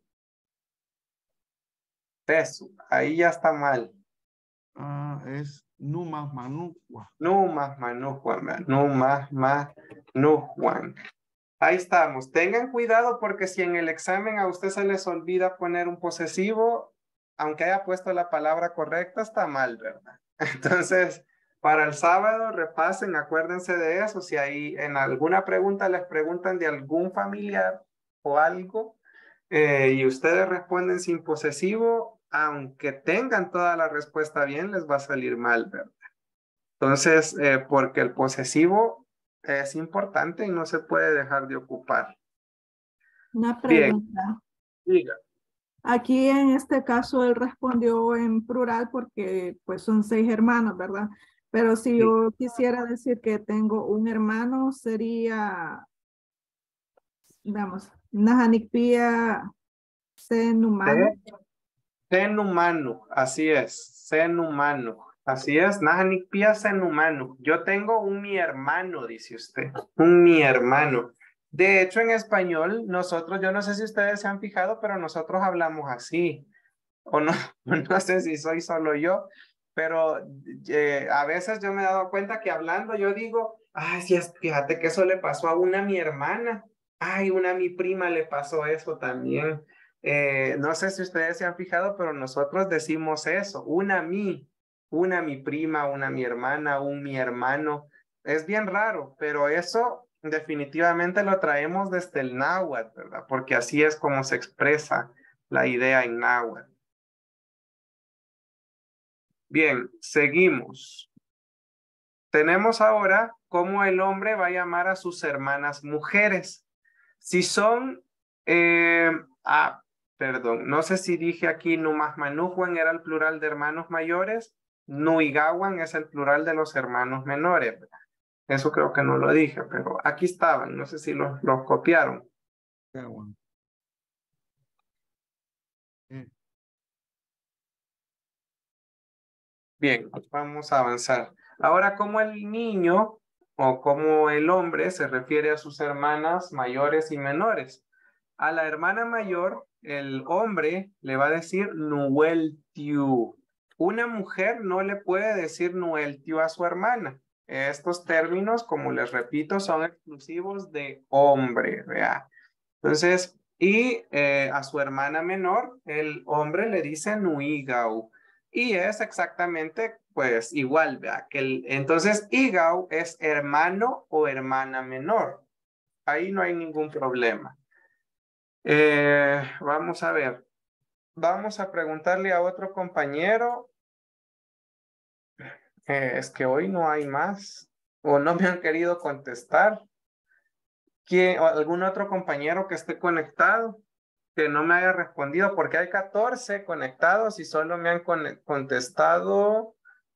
Eso, ahí ya está mal. Ah, es Numas Manujuan. Numas Manujuan, Numas Manujuan. Ahí estamos. Tengan cuidado porque si en el examen a usted se les olvida poner un posesivo, aunque haya puesto la palabra correcta, está mal, ¿verdad? Entonces, para el sábado, repasen, acuérdense de eso. Si ahí en alguna pregunta les preguntan de algún familiar o algo, eh, y ustedes responden sin posesivo, aunque tengan toda la respuesta bien, les va a salir mal, ¿verdad? Entonces, eh, porque el posesivo es importante y no se puede dejar de ocupar. Una pregunta. Bien. Diga. Aquí en este caso él respondió en plural porque pues son seis hermanos, ¿verdad? Pero si sí. yo quisiera decir que tengo un hermano, sería, vamos, Najanikpia Senumano. Senumano, así es, Senumano. Así es, Najanikpia Senumano. Yo tengo un mi hermano, dice usted, un mi hermano. De hecho, en español, nosotros, yo no sé si ustedes se han fijado, pero nosotros hablamos así. O no, no sé si soy solo yo, pero eh, a veces yo me he dado cuenta que hablando yo digo, ay, sí, fíjate que eso le pasó a una mi hermana. Ay, una mi prima le pasó eso también. Eh, no sé si ustedes se han fijado, pero nosotros decimos eso, una mi, una mi prima, una mi hermana, un mi hermano. Es bien raro, pero eso definitivamente lo traemos desde el náhuatl, ¿verdad? Porque así es como se expresa la idea en náhuatl. Bien, seguimos. Tenemos ahora cómo el hombre va a llamar a sus hermanas mujeres. Si son, eh, ah, perdón, no sé si dije aquí Numasmanujuan era el plural de hermanos mayores, Nuigawan es el plural de los hermanos menores. Eso creo que no lo dije, pero aquí estaban, no sé si los, los copiaron. Bien, vamos a avanzar. Ahora, ¿cómo el niño o cómo el hombre se refiere a sus hermanas mayores y menores? A la hermana mayor, el hombre le va a decir nueltiu. Una mujer no le puede decir nueltiu a su hermana. Estos términos, como les repito, son exclusivos de hombre, ¿vea? Entonces, y eh, a su hermana menor, el hombre le dice nuigau. Y es exactamente, pues, igual, ¿vea? Que el, entonces, igau es hermano o hermana menor. Ahí no hay ningún problema. Eh, vamos a ver. Vamos a preguntarle a otro compañero. Eh, es que hoy no hay más. O no me han querido contestar. ¿Quién, o algún otro compañero que esté conectado? que no me haya respondido, porque hay catorce conectados y solo me han con- contestado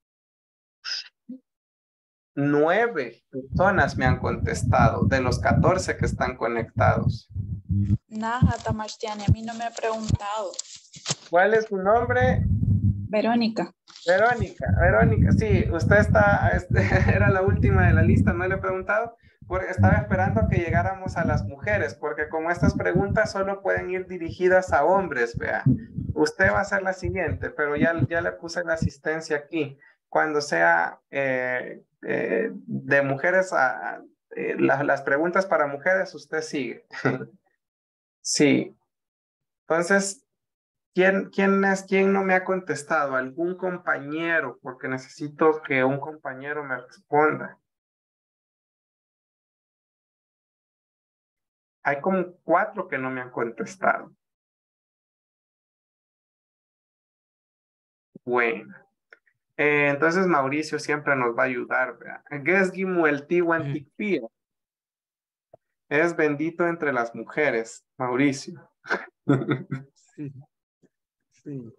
nueve personas me han contestado de los catorce que están conectados. Nada, Tamashtiani, a mí no me ha preguntado. ¿Cuál es su nombre? Verónica. Verónica, Verónica, sí, usted está, este, era la última de la lista, no le he preguntado, porque estaba esperando que llegáramos a las mujeres, porque como estas preguntas solo pueden ir dirigidas a hombres, vea. Usted va a ser la siguiente, pero ya, ya le puse la asistencia aquí. Cuando sea eh, eh, de mujeres, a, eh, la, las preguntas para mujeres, usted sigue. Sí. Entonces, ¿quién, quién es, quién no me ha contestado? ¿Algún compañero? Porque necesito que un compañero me responda. Hay como cuatro que no me han contestado. Bueno. Eh, entonces Mauricio siempre nos va a ayudar. Gesgimu el tiwantikpia. Es bendito entre las mujeres, Mauricio. Sí. Sí.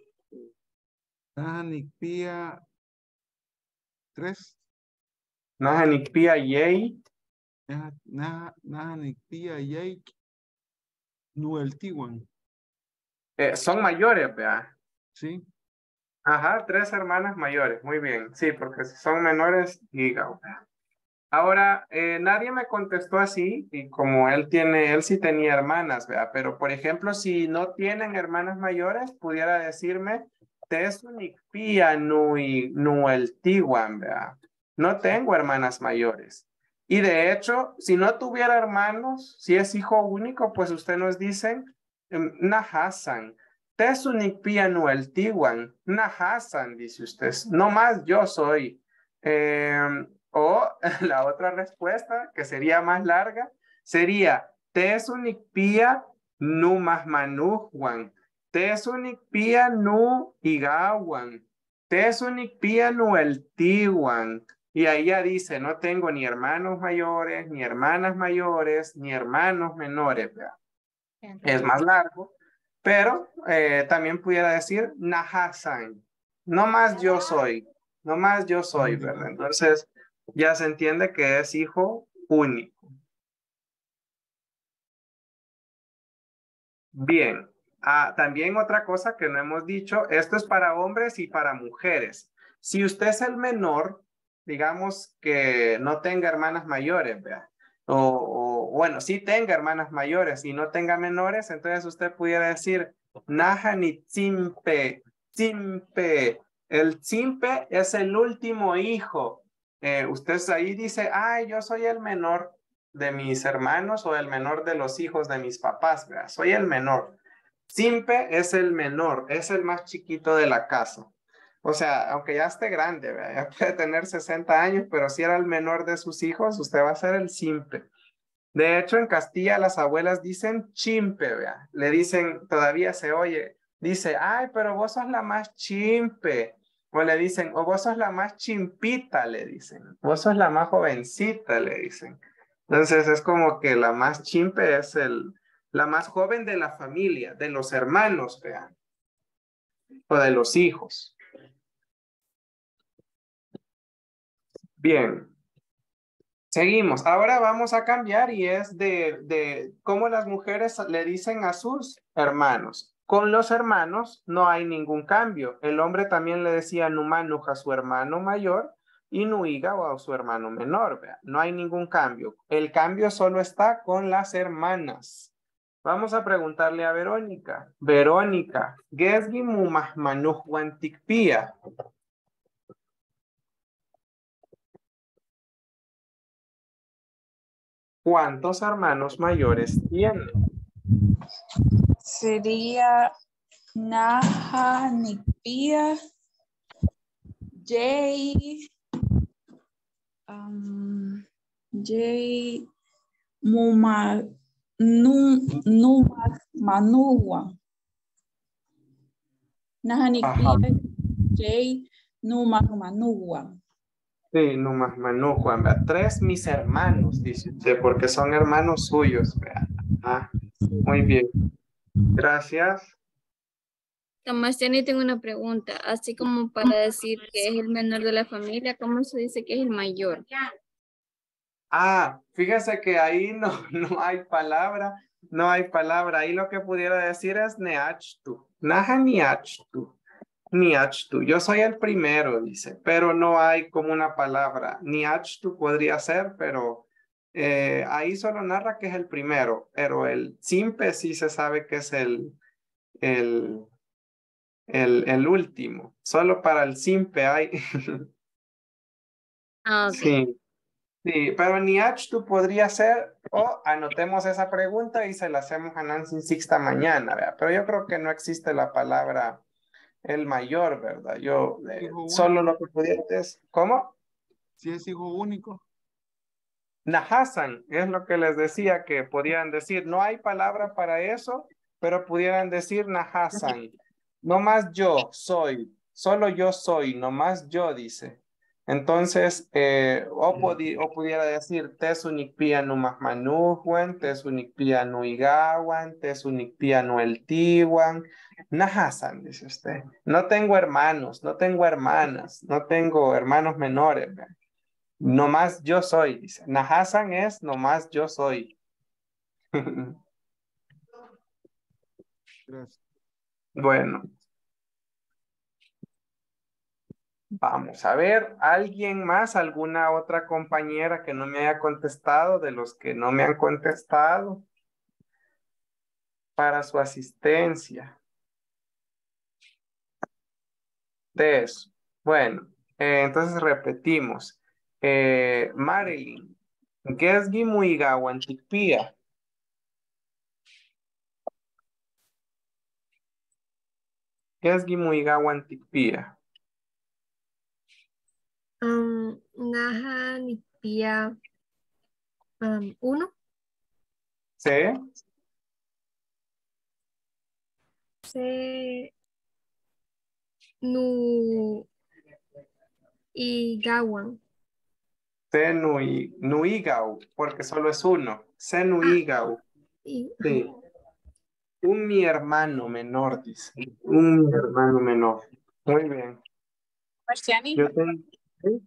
Nahanikpia tres. Nahanikpia yei. Nahanikpia yei. Nueltiwan. Eh, son mayores, vea. Sí. Ajá, tres hermanas mayores. Muy bien. Sí, porque si son menores, diga. Ahora, eh, nadie me contestó así, y como él tiene, él sí tenía hermanas, ¿verdad? Pero, por ejemplo, si no tienen hermanas mayores, pudiera decirme, Tesunikpia nui nueltiwan, ¿verdad? No tengo hermanas mayores. Y de hecho, si no tuviera hermanos, si es hijo único, pues usted nos dice, Nahasan. Tesunikpia nueltiwan, Nahasan, dice usted. No más yo soy. Eh, O la otra respuesta, que sería más larga, sería Tesunikpia nu mahmanuhwan, Tesunikpia nu igawan, Tesunikpia nu eltiwan. Y ahí ya dice, no tengo ni hermanos mayores, ni hermanas mayores, ni hermanos menores. ¿Verdad? Es más largo, pero eh, también pudiera decir Nahasan. No más yo soy, no más yo soy, ¿verdad? Entonces, ya se entiende que es hijo único. Bien. Ah, también otra cosa que no hemos dicho, esto es para hombres y para mujeres. Si usted es el menor, digamos que no tenga hermanas mayores, ¿verdad? O, o bueno, sí tenga hermanas mayores y no tenga menores, entonces usted pudiera decir, Nahani Tzimpe, Tzimpe. El Tzimpe es el último hijo. Eh, usted ahí dice, ay, yo soy el menor de mis hermanos o el menor de los hijos de mis papás, ¿verdad? Soy el menor. Simpe es el menor, es el más chiquito de la casa. O sea, aunque ya esté grande, ¿verdad? Ya puede tener sesenta años, pero si era el menor de sus hijos, usted va a ser el simpe. De hecho, en Castilla las abuelas dicen chimpe, ¿verdad? Le dicen, todavía se oye, dice, ay, pero vos sos la más chimpe. O le dicen, o vos sos la más chimpita, le dicen. Vos sos la más jovencita, le dicen. Entonces es como que la más chimpe es el, la más joven de la familia, de los hermanos, vean. O de los hijos. Bien. Seguimos. Ahora vamos a cambiar y es de, de cómo las mujeres le dicen a sus hermanos. Con los hermanos no hay ningún cambio. El hombre también le decía Numanuj a su hermano mayor y Nuiga o a su hermano menor. ¿Vea? No hay ningún cambio. El cambio solo está con las hermanas. Vamos a preguntarle a Verónica. Verónica, Gesgi Mumahmanuj Wantikpia. ¿Cuántos hermanos mayores tiene? Sería Nahanikpia, Jay, um, Jay, Muma, Num, Numa, Manua. Nahanikpia, Jay, Numa, Manua. Sí, no más Manu, Juan. Tres mis hermanos, dice usted, porque son hermanos suyos. Ah, muy bien. Gracias. Tamastiani, tengo una pregunta. Así como para decir que es el menor de la familia, ¿cómo se dice que es el mayor? Ah, fíjese que ahí no, no hay palabra, no hay palabra. Ahí lo que pudiera decir es neachtu. Naja niachtu. Niachtu. Yo soy el primero, dice, pero no hay como una palabra. Niachtu podría ser, pero eh, ahí solo narra que es el primero, pero el simpe sí se sabe que es el, el, el, el último. Solo para el simpe hay. Ah, ok. Sí. Sí, pero Niachtu podría ser, o anotemos esa pregunta y se la hacemos a Nancy Sixta mañana, ¿verdad? Pero yo creo que no existe la palabra el mayor, ¿verdad? Yo eh, Hijo solo lo único. que pudiera es, ¿cómo? Si es hijo único. Nahasan, es lo que les decía que podían decir, no hay palabra para eso, pero pudieran decir Nahasan. No más yo soy, solo yo soy, no más yo, dice. Entonces, eh, o, podi- o pudiera decir Tesunikpia nu mahmanuhuen, Tesunikpia nu igawan, Tesunikpia nu eltiwan. Nahasan, dice usted. No tengo hermanos, no tengo hermanas, no tengo hermanos menores. ¿Ve? No más yo soy, dice. Nahasan es no más yo soy. Gracias. Bueno, vamos a ver, ¿alguien más, alguna otra compañera que no me haya contestado, de los que no me han contestado para su asistencia? De eso. Bueno, eh, entonces repetimos. Eh, Marilyn, ¿qué es Gimuigawantikpia? ¿Qué es Gimuigawantikpia? Um, Naha Nipia um, uno. ¿Sí? Se Nu y Gawan. Senui, Nuigau, porque solo es uno. Senuigau. Y, Sí. Un mi hermano menor, dice. Un mi hermano menor. Muy bien. Marciani, Yo tengo. ¿Sí?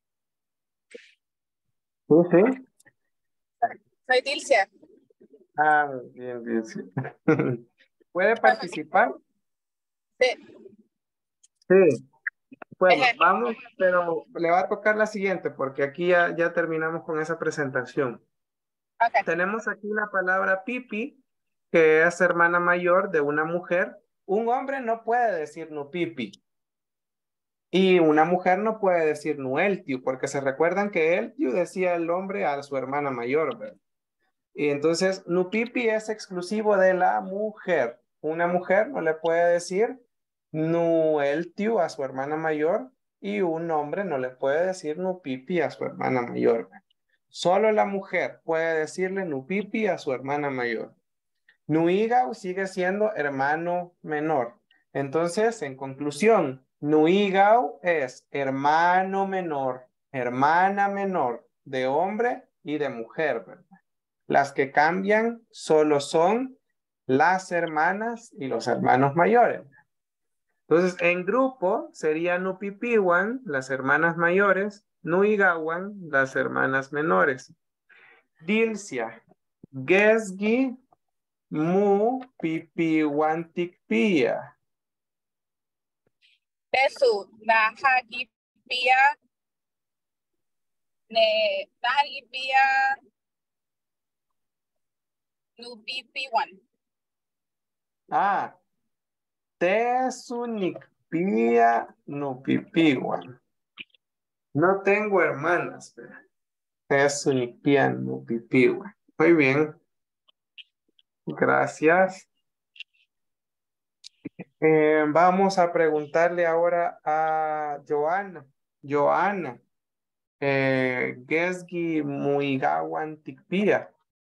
¿Sí? ¿Sí? soy Dilcia. Ah, bien, bien, sí. ¿Puede participar? Sí. Sí. Bueno, Ejé. vamos, pero le va a tocar la siguiente, porque aquí ya, ya terminamos con esa presentación. Okay. Tenemos aquí la palabra pipi, que es hermana mayor de una mujer. Un hombre no puede decir no pipi. Y una mujer no puede decir no eltiu, porque se recuerdan que eltiu decía el hombre a su hermana mayor, ¿verdad? Y entonces nu pipi es exclusivo de la mujer. Una mujer no le puede decir nu eltiu a su hermana mayor y un hombre no le puede decir nu pipi a su hermana mayor. Solo la mujer puede decirle nu pipi a su hermana mayor. Nuigau sigue siendo hermano menor. Entonces, en conclusión, Nuigau es hermano menor, hermana menor de hombre y de mujer, ¿verdad? Las que cambian solo son las hermanas y los hermanos mayores. Entonces, en grupo sería Nupipiwan, las hermanas mayores, Nuigawan, las hermanas menores. Dilcia, Gesgi, Mu pipiwantikpia. Tesu, Nahagipia, ne, Nahagipia, Nupipiwan. Ah, Tesunikpia nupipiwan. No tengo hermanas. Tesunikpia nupipiwan. Muy bien. Gracias. Eh, vamos a preguntarle ahora a Joana. Joana. Eh, Gesgi muigawan tikpia.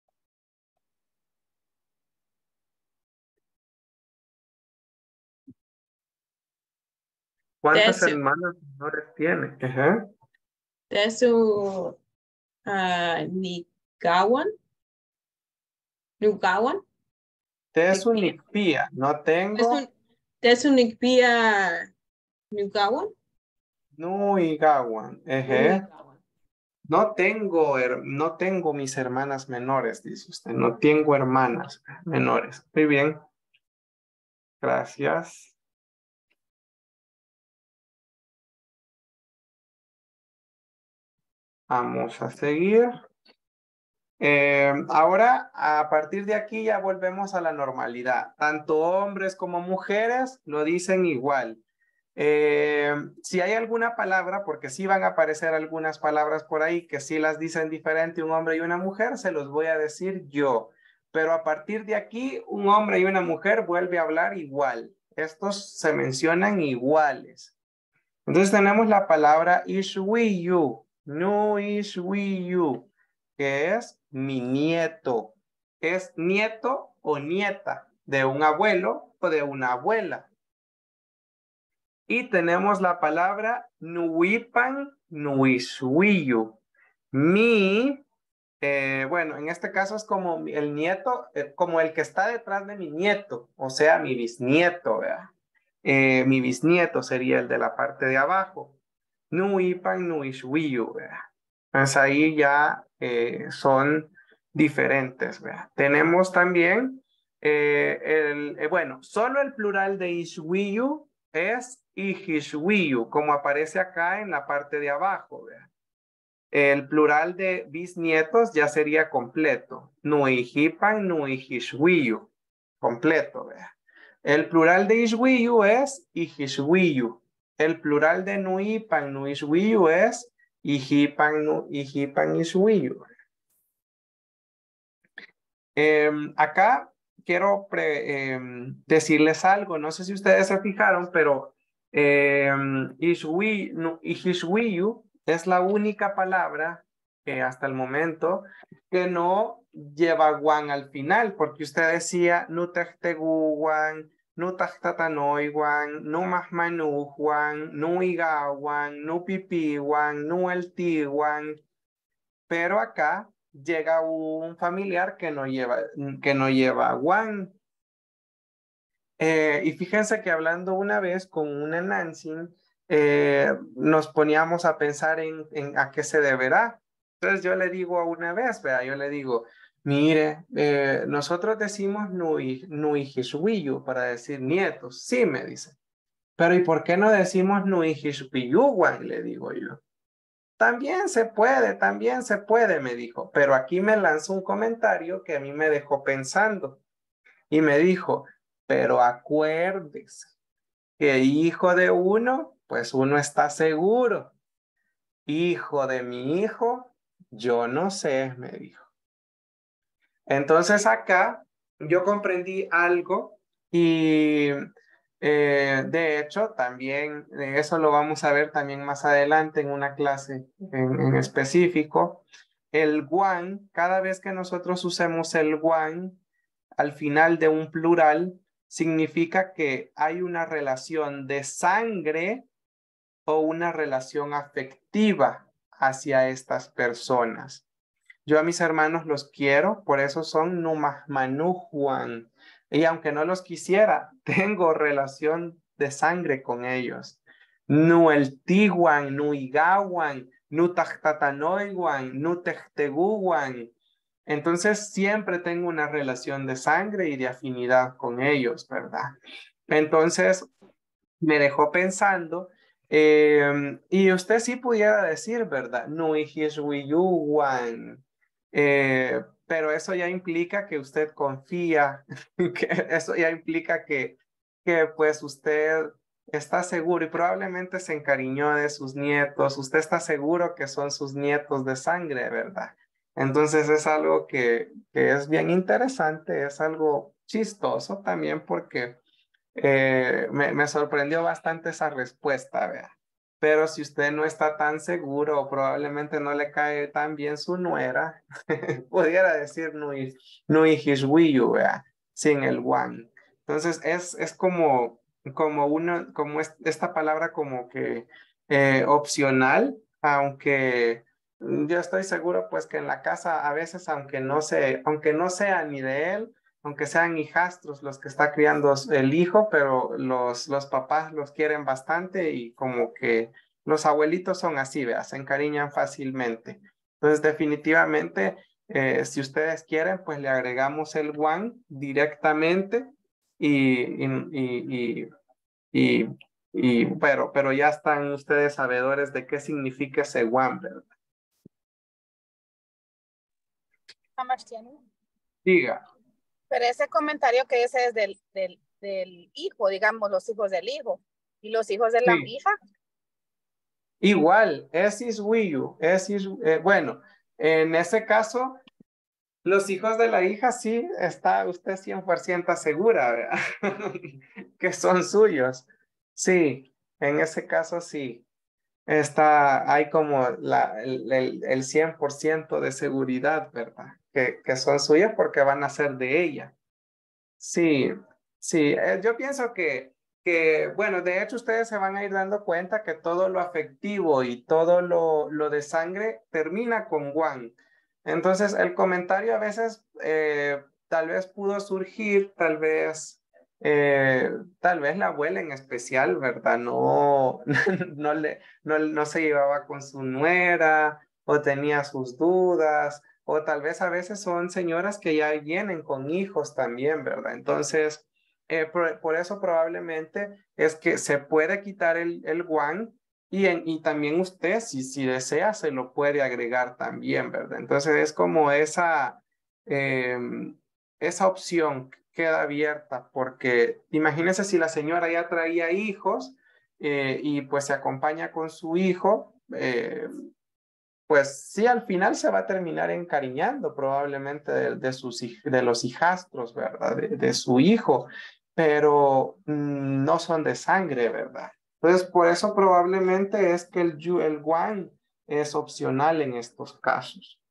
¿Cuántas Tesu, hermanas menores tiene? Ajá. Tesu, uh, Nigawan, Nugawan. Tesunicpia. No tengo. Tesunicpia Nugawan. Nuigawan. Eje. No tengo, her- no tengo mis hermanas menores, dice usted. No tengo hermanas menores. Muy bien. Gracias. Vamos a seguir. Eh, ahora, a partir de aquí ya volvemos a la normalidad. Tanto hombres como mujeres lo dicen igual. Eh, si hay alguna palabra, porque sí van a aparecer algunas palabras por ahí que sí las dicen diferente un hombre y una mujer, se los voy a decir yo. Pero a partir de aquí, un hombre y una mujer vuelve a hablar igual. Estos se mencionan iguales. Entonces tenemos la palabra ishwiyu, no ishwiyu, que es mi nieto. Es nieto o nieta de un abuelo o de una abuela. Y tenemos la palabra nuipan nuishwiyu. Mi, eh, bueno, en este caso es como el nieto, eh, como el que está detrás de mi nieto, o sea, mi bisnieto, ¿verdad? Eh, mi bisnieto sería el de la parte de abajo. Nuipan nuishwiyu, ¿verdad? Pues ahí ya eh, son diferentes, ¿verdad? Tenemos también, eh, el, eh, bueno, solo el plural de ishwiyu es ihishwiyu, como aparece acá en la parte de abajo, ¿verdad? El plural de bisnietos ya sería completo. Nuihipan nuihishwiyu, completo, ¿verdad? El plural de ishwiyu es ihishwiyu. El plural de nuipan nuishwiyu es ihipan nu ihipan ishwiyu. Eh, acá quiero pre, eh, decirles algo. No sé si ustedes se fijaron, pero eh, ishwi, nu, ihishwiyu es la única palabra que hasta el momento que no lleva guan al final, porque usted decía nutechteguan, nutachtatanoiguan, numahmanujuan, nuigawan, nupipiwan, nueltiguan, pero acá llega un familiar que no lleva, que no lleva guan. Eh, y fíjense que hablando una vez con una Nancy, eh, nos poníamos a pensar en, en a qué se deberá. Entonces yo le digo a una vez, vea, yo le digo, mire, eh, nosotros decimos nui, nuijishwiyu para decir nietos. Sí, me dice. Pero ¿y por qué no decimos nuijishwiyuguan? Le digo yo. También se puede, también se puede, me dijo. Pero aquí me lanzó un comentario que a mí me dejó pensando. Y me dijo, pero acuérdese que hijo de uno, pues uno está seguro. Hijo de mi hijo, yo no sé, me dijo. Entonces acá yo comprendí algo y eh, de hecho también eh, eso lo vamos a ver también más adelante en una clase en, en específico. El guan, cada vez que nosotros usemos el guan al final de un plural, significa que hay una relación de sangre o una relación afectiva hacia estas personas. Yo a mis hermanos los quiero, por eso son numahmanujuan. Y aunque no los quisiera, tengo relación de sangre con ellos. Nueltiguan, nuigawan, nutachtatanoiguan, nutechteguan. Entonces siempre tengo una relación de sangre y de afinidad con ellos, ¿verdad? Entonces me dejó pensando, eh, y usted sí pudiera decir, ¿verdad? Nuijishwiyuwan. Eh, pero eso ya implica que usted confía, que eso ya implica que, que pues usted está seguro y probablemente se encariñó de sus nietos, usted está seguro que son sus nietos de sangre, ¿verdad? Entonces es algo que, que es bien interesante, es algo chistoso también porque eh, me, me sorprendió bastante esa respuesta, ¿verdad? Pero si usted no está tan seguro o probablemente no le cae tan bien su nuera, pudiera decir nui, nui hishwiyu, ¿verdad? Sin el one. Entonces es, es como, como, una, como es, esta palabra como que eh, opcional, aunque yo estoy seguro pues que en la casa a veces, aunque no, se, aunque no sea ni de él, aunque sean hijastros los que está criando el hijo, pero los, los papás los quieren bastante y como que los abuelitos son así, vea, se encariñan fácilmente. Entonces, definitivamente, eh, si ustedes quieren, pues le agregamos el one directamente y, y, y, y, y, y pero, pero ya están ustedes sabedores de qué significa ese one, ¿verdad? Diga. Pero ese comentario que ese es del, del, del hijo, digamos, los hijos del hijo. ¿Y los hijos de la Sí. hija? Igual, es is wiyu, es is, eh, bueno, en ese caso, los hijos de la hija sí está usted cien por ciento segura, ¿verdad? que son suyos. Sí, en ese caso sí. Está, hay como la, el, el, el cien por ciento de seguridad, ¿verdad? Que, que son suyos porque van a ser de ella. Sí, sí, eh, yo pienso que, que, bueno, de hecho ustedes se van a ir dando cuenta que todo lo afectivo y todo lo, lo de sangre termina con one. Entonces, el comentario a veces eh, tal vez pudo surgir, tal vez, eh, tal vez la abuela en especial, ¿verdad? No, no, le, no, no se llevaba con su nuera o tenía sus dudas. O tal vez a veces son señoras que ya vienen con hijos también, ¿verdad? Entonces, eh, por, por eso probablemente es que se puede quitar el, el one y, en, y también usted, si, si desea, se lo puede agregar también, ¿verdad? Entonces es como esa, eh, esa opción queda abierta porque imagínense si la señora ya traía hijos eh, y pues se acompaña con su hijo, eh, pues sí, al final se va a terminar encariñando probablemente de, de, sus, de los hijastros, ¿verdad? De, de su hijo, pero mm, no son de sangre, ¿verdad? Entonces, por eso probablemente es que el, el one es opcional en estos casos.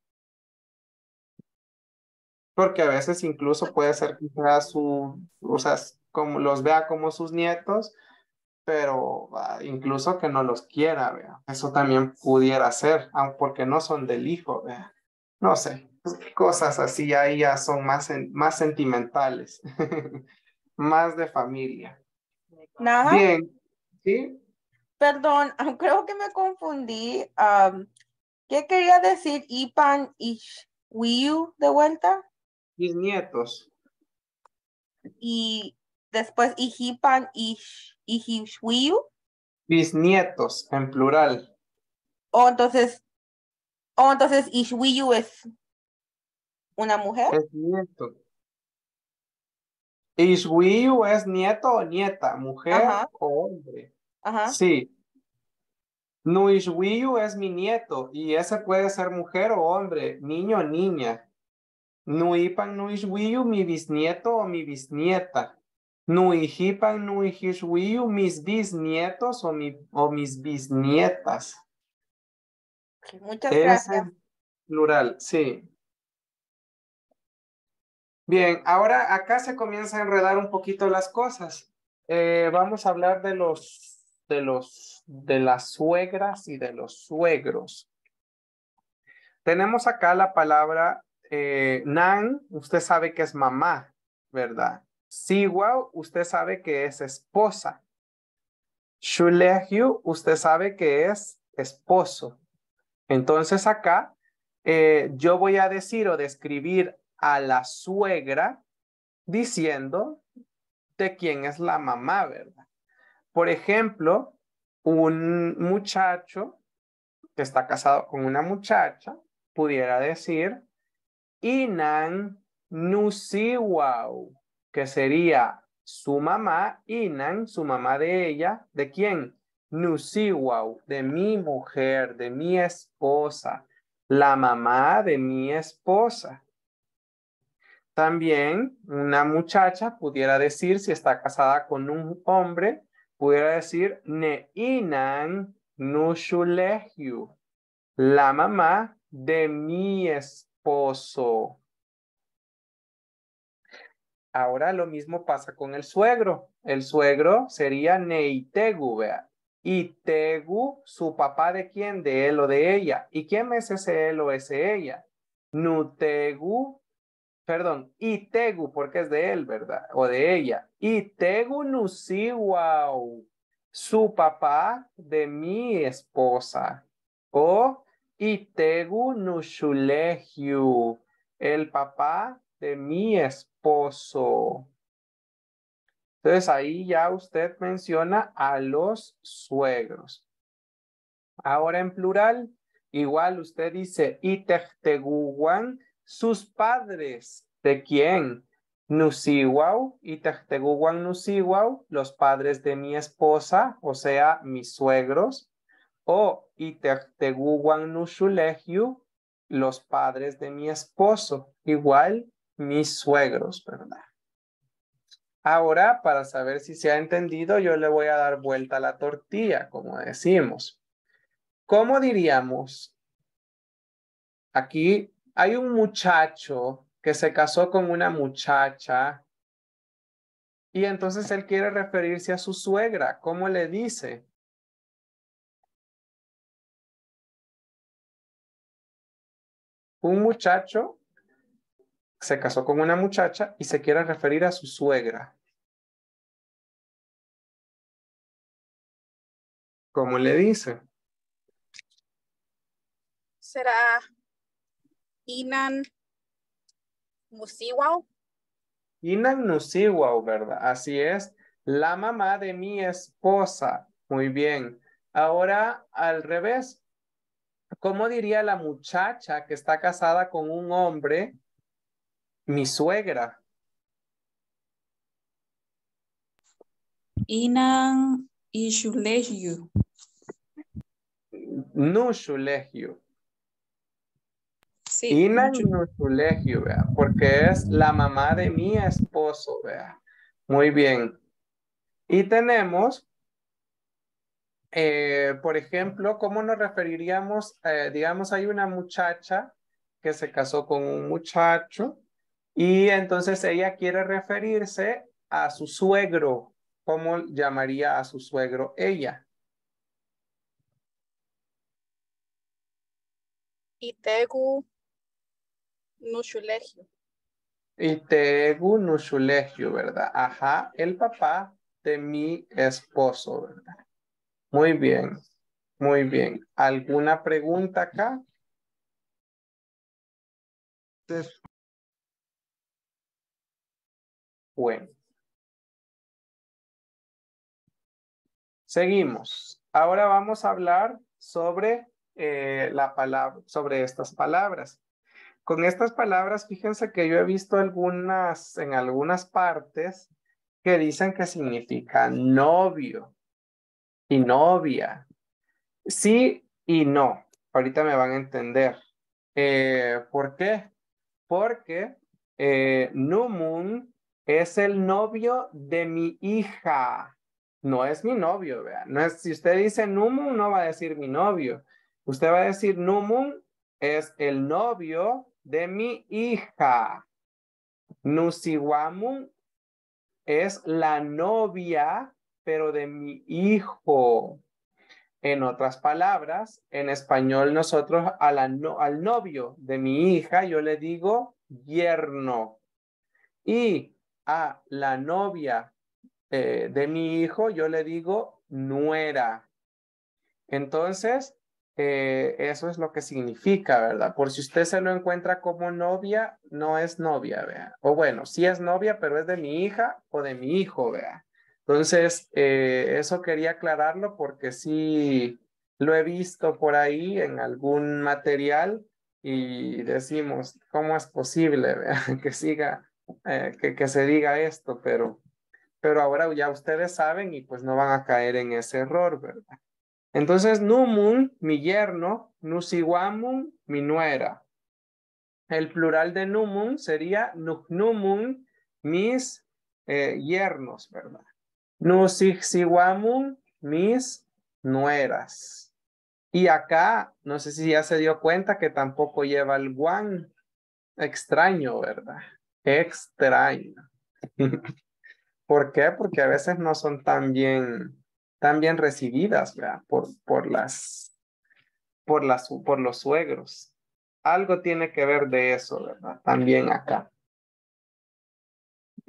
Porque a veces incluso puede ser que sea su, o sea, como los vea como sus nietos, pero uh, incluso que no los quiera, vea. Eso también pudiera ser, aun porque no son del hijo, vea. No sé, cosas así ahí ya son más, en, más sentimentales, más de familia. Nada. Bien, ¿sí? Perdón, creo que me confundí. Um, ¿qué quería decir Ipan Ishwiyu de vuelta? Mis nietos. Y después Ijipan Ish, Ishwiyu. Bisnietos, en plural. O entonces, o entonces Ishwiyu es una mujer. Es nieto. Ishwiyu es nieto o nieta, mujer Ajá. o hombre. Ajá. Sí. Nuishwiyu es mi nieto y ese puede ser mujer o hombre, niño o niña. Nuipan Nuishwiyu, mi bisnieto o mi bisnieta. Nuijipan Nuihishwiyu, mis bisnietos o, mi, o mis bisnietas. Muchas Ese gracias. es plural, sí. Bien, ahora acá se comienza a enredar un poquito las cosas. Eh, vamos a hablar de los, de los, de las suegras y de los suegros. Tenemos acá la palabra eh, nan, usted sabe que es mamá, ¿verdad? Siwa, usted sabe que es esposa. Shulehyu, usted sabe que es esposo. Entonces acá eh, yo voy a decir o describir a la suegra diciendo de quién es la mamá, ¿verdad? Por ejemplo, un muchacho que está casado con una muchacha pudiera decir Inan Nusiwau, que sería su mamá, Inan, su mamá de ella, ¿de quién? Nusiwau, de mi mujer, de mi esposa, la mamá de mi esposa. También una muchacha pudiera decir, si está casada con un hombre, pudiera decir Neinan Nushulehyu, la mamá de mi esposo. Ahora lo mismo pasa con el suegro. El suegro sería Neitegu, vea. Y Tegu, su papá de quién, de él o de ella. ¿Y quién es ese él o ese ella? Nutegu perdón, itegu, porque es de él, ¿verdad? O de ella. Itegu nusiwau, su papá de mi esposa. O itegu nushulehiu, el papá de mi esposo. Entonces ahí ya usted menciona a los suegros. Ahora en plural, igual usted dice itechteguwan, sus padres. ¿De quién? Nusiwau, itechteguwan nusiwau, los padres de mi esposa, o sea, mis suegros. O itechteguwan nushulehiu, los padres de mi esposo, igual mis suegros, ¿verdad? Ahora, para saber si se ha entendido, yo le voy a dar vuelta a la tortilla, como decimos. ¿Cómo diríamos? Aquí hay un muchacho que se casó con una muchacha y entonces él quiere referirse a su suegra. ¿Cómo le dice? Un muchacho se casó con una muchacha y se quiere referir a su suegra. ¿Cómo le dice? ¿Será Inan Musiwau? Inan Nusiwau, ¿verdad? Así es. La mamá de mi esposa. Muy bien. Ahora al revés. ¿Cómo diría la muchacha que está casada con un hombre? Mi suegra. Inan Ishulehiu. Nushulehiu. Sí. Inan Nushu- Nushulehiu, vea, porque es la mamá de mi esposo, vea. Muy bien. Y tenemos, eh, por ejemplo, ¿cómo nos referiríamos? Eh, digamos, hay una muchacha que se casó con un muchacho y entonces ella quiere referirse a su suegro. ¿Cómo llamaría a su suegro ella? Itegu Nushulehiu. Itegu Nushulehiu, ¿verdad? Ajá, el papá de mi esposo, ¿verdad? Muy bien, muy bien. ¿Alguna pregunta acá? Entonces, Bueno. Seguimos. Ahora vamos a hablar sobre eh, la palabra, sobre estas palabras. Con estas palabras, fíjense que yo he visto algunas, en algunas partes que dicen que significa novio y novia. Sí y no. Ahorita me van a entender. Eh, ¿por qué? Porque eh, Numun es el novio de mi hija. No es mi novio, vea. No es, si usted dice Numun, no va a decir mi novio. Usted va a decir Numun es el novio de mi hija. Nusiwamun es la novia, pero de mi hijo. En otras palabras, en español nosotros a la no, al novio de mi hija yo le digo yerno y a la novia eh, de mi hijo yo le digo nuera. Entonces, eh, eso es lo que significa, ¿verdad? Por si usted se lo encuentra como novia, no es novia, vea. O bueno, sí es novia, pero es de mi hija o de mi hijo, vea. Entonces, eh, eso quería aclararlo porque sí lo he visto por ahí en algún material y decimos, ¿cómo es posible, vea? que siga, eh, que, que se diga esto? Pero, pero ahora ya ustedes saben y pues no van a caer en ese error, ¿verdad? Entonces, Numun, mi yerno, Nusiwamun, mi nuera. El plural de Numun sería Numun, mis eh, yernos, ¿verdad? Nusixiwamun, mis nueras. Y acá, no sé si ya se dio cuenta que tampoco lleva el guan. Extraño, ¿verdad? Extraño. ¿Por qué? Porque a veces no son tan bien, tan bien recibidas, ¿verdad? Por, por, las, por, las, por los suegros. Algo tiene que ver de eso, ¿verdad? También acá.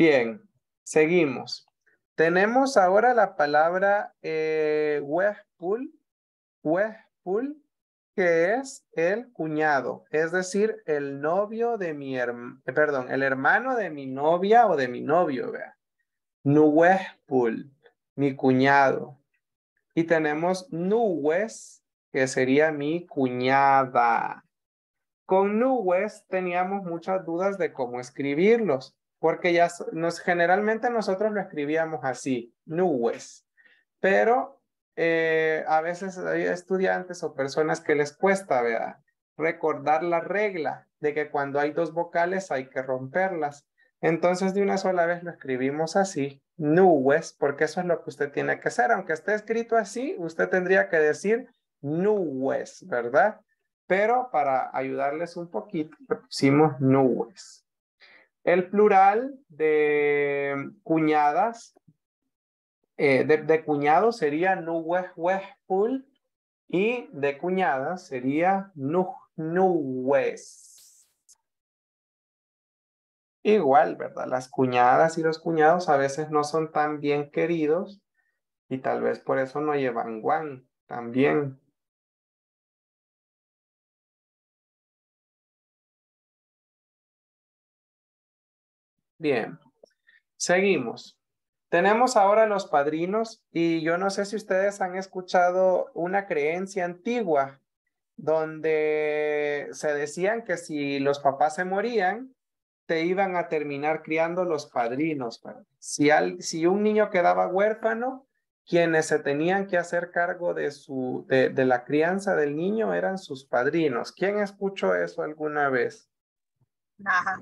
Bien, seguimos. Tenemos ahora la palabra eh, wehpul, wehpul, que es el cuñado, es decir, el novio de mi hermano, perdón, el hermano de mi novia o de mi novio, vea. Nuwehpul, mi cuñado. Y tenemos Nuwes, que sería mi cuñada. Con Nuwes teníamos muchas dudas de cómo escribirlos, porque ya nos, generalmente nosotros lo escribíamos así, Nuwes, pero eh, a veces hay estudiantes o personas que les cuesta, ¿verdad?, recordar la regla de que cuando hay dos vocales hay que romperlas. Entonces de una sola vez lo escribimos así, Nuwes, porque eso es lo que usted tiene que hacer. Aunque esté escrito así, usted tendría que decir Nuwes, ¿verdad? Pero para ayudarles un poquito, pusimos Nuwes. El plural de cuñadas, eh, de, de cuñado sería Nuwehwehpul y de cuñada sería nu, Nuwes. Igual, ¿verdad? Las cuñadas y los cuñados a veces no son tan bien queridos y tal vez por eso no llevan guan también. Bien, seguimos. Tenemos ahora los padrinos y yo no sé si ustedes han escuchado una creencia antigua donde se decían que si los papás se morían, te iban a terminar criando los padrinos. Si, al, si un niño quedaba huérfano, quienes se tenían que hacer cargo de, su, de, de la crianza del niño eran sus padrinos. ¿Quién escuchó eso alguna vez? Ajá.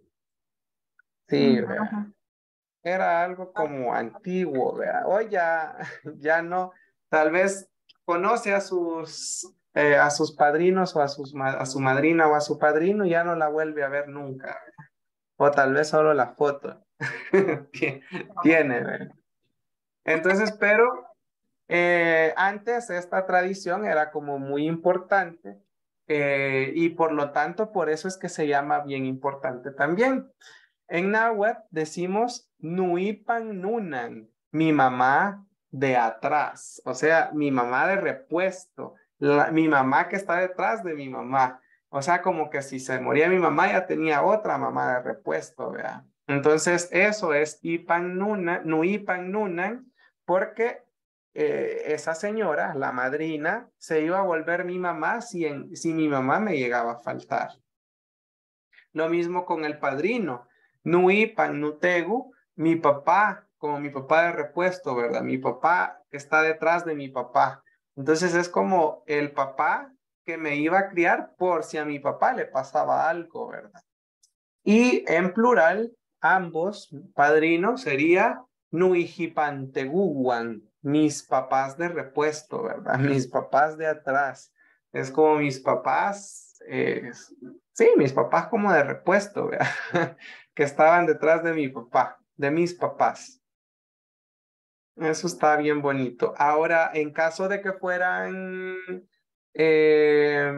Sí, vea. Era algo como antiguo, vea. Hoy ya, ya no, tal vez conoce a sus, eh, a sus padrinos o a, sus, a su madrina o a su padrino y ya no la vuelve a ver nunca. O tal vez solo la foto. Tiene, ¿verdad? Entonces, pero eh, antes esta tradición era como muy importante eh, y por lo tanto por eso es que se llama bien importante también. En náhuatl decimos Nuipan Nunan, mi mamá de atrás, o sea, mi mamá de repuesto, la, mi mamá que está detrás de mi mamá. O sea, como que si se moría mi mamá ya tenía otra mamá de repuesto, ¿verdad? Entonces eso es Ipan Nunan, Nuipan Nunan, porque eh, esa señora, la madrina, se iba a volver mi mamá si, en, si mi mamá me llegaba a faltar. Lo mismo con el padrino. Nuipan Nutegu, mi papá, como mi papá de repuesto, ¿verdad? Mi papá que está detrás de mi papá. Entonces es como el papá que me iba a criar por si a mi papá le pasaba algo, ¿verdad? Y en plural, ambos padrinos sería Nuijipanteguan, mis papás de repuesto, ¿verdad? Mis papás de atrás. Es como mis papás, eh, sí, mis papás como de repuesto, ¿verdad? Que estaban detrás de mi papá, de mis papás. Eso está bien bonito. Ahora, en caso de que fueran eh,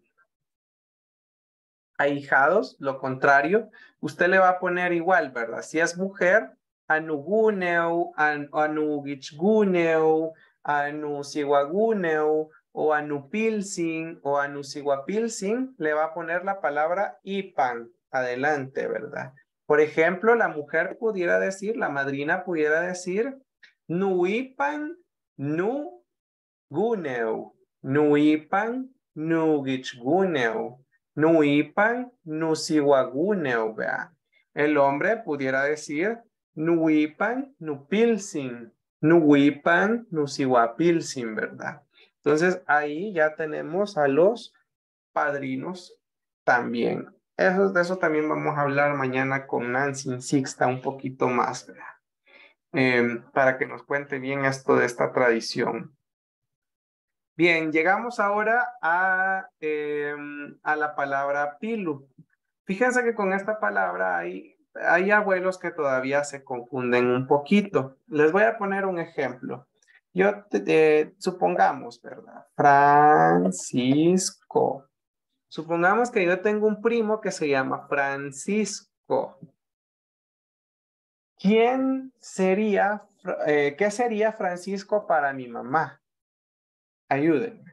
ahijados, lo contrario, usted le va a poner igual, ¿verdad? Si es mujer, anuguneu, an, anugichguneu, anusiwaguneu, o anupilsin, o anusiwapilsin, le va a poner la palabra ipan adelante, ¿verdad? Por ejemplo, la mujer pudiera decir, la madrina pudiera decir, nuipan nu guneu, nuipan nugichguneu. Nuipan nusiwaguneu, vea. El hombre pudiera decir nuipan nupilsin, nuipan nusiwapilsin, ¿verdad? Entonces ahí ya tenemos a los padrinos también. Eso, de eso también vamos a hablar mañana con Nancy Sixta un poquito más, ¿verdad? Eh, para que nos cuente bien esto de esta tradición. Bien, llegamos ahora a, eh, a la palabra pilu. Fíjense que con esta palabra hay, hay abuelos que todavía se confunden un poquito. Les voy a poner un ejemplo. Yo, eh, supongamos, ¿verdad? Francisco. Supongamos que yo tengo un primo que se llama Francisco. ¿Quién sería, eh, qué sería Francisco para mi mamá? Ayúdenme.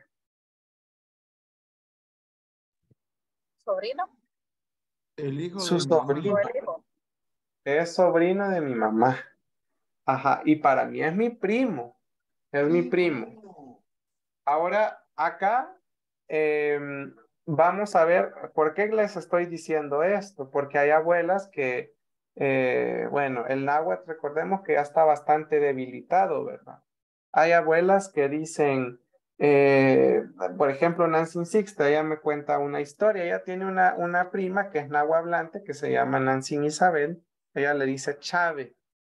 ¿Sobrino? El hijo Su de mi mamá. sobrino. ¿O el hijo? Es sobrino de mi mamá. Ajá, y para mí es mi primo. Es mi primo. Ahora, acá em, vamos a ver por qué les estoy diciendo esto. Porque hay abuelas que, eh, bueno, el náhuatl, recordemos que ya está bastante debilitado, ¿verdad? Hay abuelas que dicen, eh, por ejemplo, Nancy Sixta, ella me cuenta una historia. Ella tiene una, una prima que es nahuablante, que se llama Nancy Isabel. Ella le dice Chave.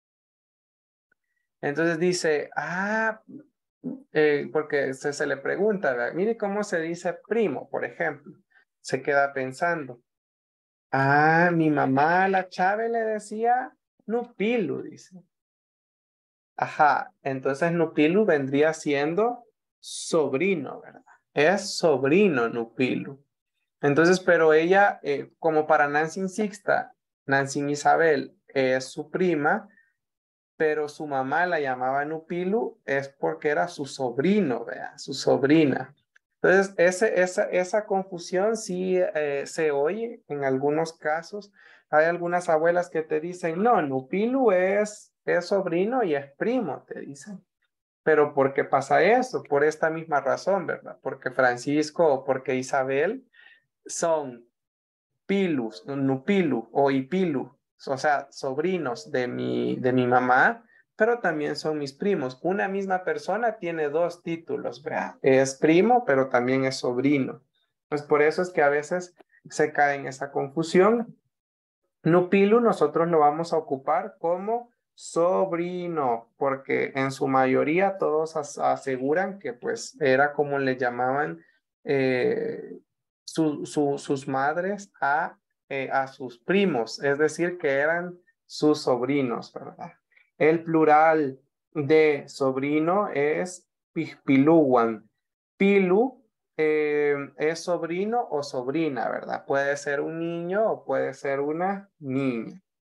Entonces dice, ah, eh, porque se, se le pregunta, ¿verdad? Mire cómo se dice primo, por ejemplo. Se queda pensando, ah, mi mamá a la Chave le decía Nupilu, dice. Ajá, entonces Nupilu vendría siendo sobrino, ¿verdad? Es sobrino Nupilu. Entonces, pero ella, eh, como para Nancy Sixta, Nancy Isabel es su prima, pero su mamá la llamaba Nupilu, es porque era su sobrino, vea, su sobrina. Entonces, ese, esa, esa confusión sí eh, se oye en algunos casos. Hay algunas abuelas que te dicen, no, Nupilu es, es sobrino y es primo, te dicen. Pero ¿por qué pasa eso? Por esta misma razón, ¿verdad? Porque Francisco o porque Isabel son pilus, nupilu o ipilu, o sea, sobrinos de mi, de mi mamá, pero también son mis primos. Una misma persona tiene dos títulos, ¿verdad? Es primo, pero también es sobrino. Pues por eso es que a veces se cae en esa confusión. Nupilu nosotros lo vamos a ocupar como sobrino, porque en su mayoría todos as aseguran que pues era como le llamaban eh, su, su, sus madres a, eh, a sus primos, es decir, que eran sus sobrinos, ¿verdad? El plural de sobrino es pijpiluwan. Pilu eh, es sobrino o sobrina, ¿verdad? Puede ser un niño o puede ser una niña.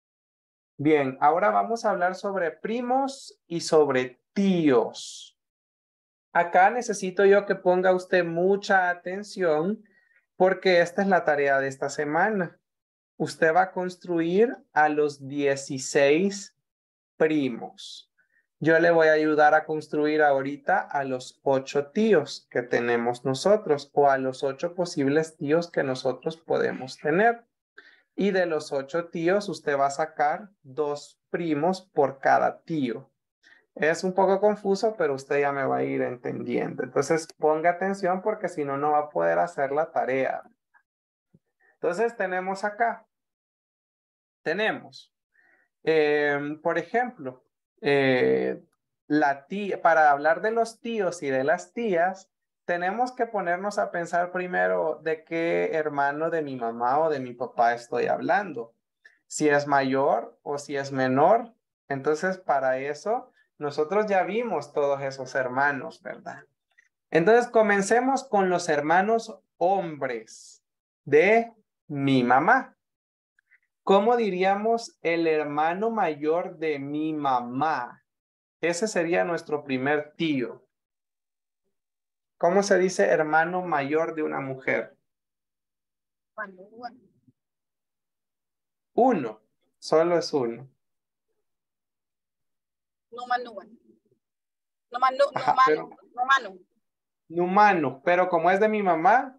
Bien, ahora vamos a hablar sobre primos y sobre tíos. Acá necesito yo que ponga usted mucha atención porque esta es la tarea de esta semana. Usted va a construir a los dieciséis primos. Yo le voy a ayudar a construir ahorita a los ocho tíos que tenemos nosotros o a los ocho posibles tíos que nosotros podemos tener. Y de los ocho tíos usted va a sacar dos primos por cada tío. Es un poco confuso, pero usted ya me va a ir entendiendo. Entonces ponga atención porque si no, no va a poder hacer la tarea. Entonces tenemos acá, tenemos, eh, por ejemplo, eh, la tía, para hablar de los tíos y de las tías, tenemos que ponernos a pensar primero de qué hermano de mi mamá o de mi papá estoy hablando. Si es mayor o si es menor. Entonces, para eso, nosotros ya vimos todos esos hermanos, ¿verdad? Entonces, comencemos con los hermanos hombres de mi mamá. ¿Cómo diríamos el hermano mayor de mi mamá? Ese sería nuestro primer tío. ¿Cómo se dice hermano mayor de una mujer? Uno, solo es uno. Numanu. Numanu, Ajá, pero, numanu, numanu. Numano, pero como es de mi mamá,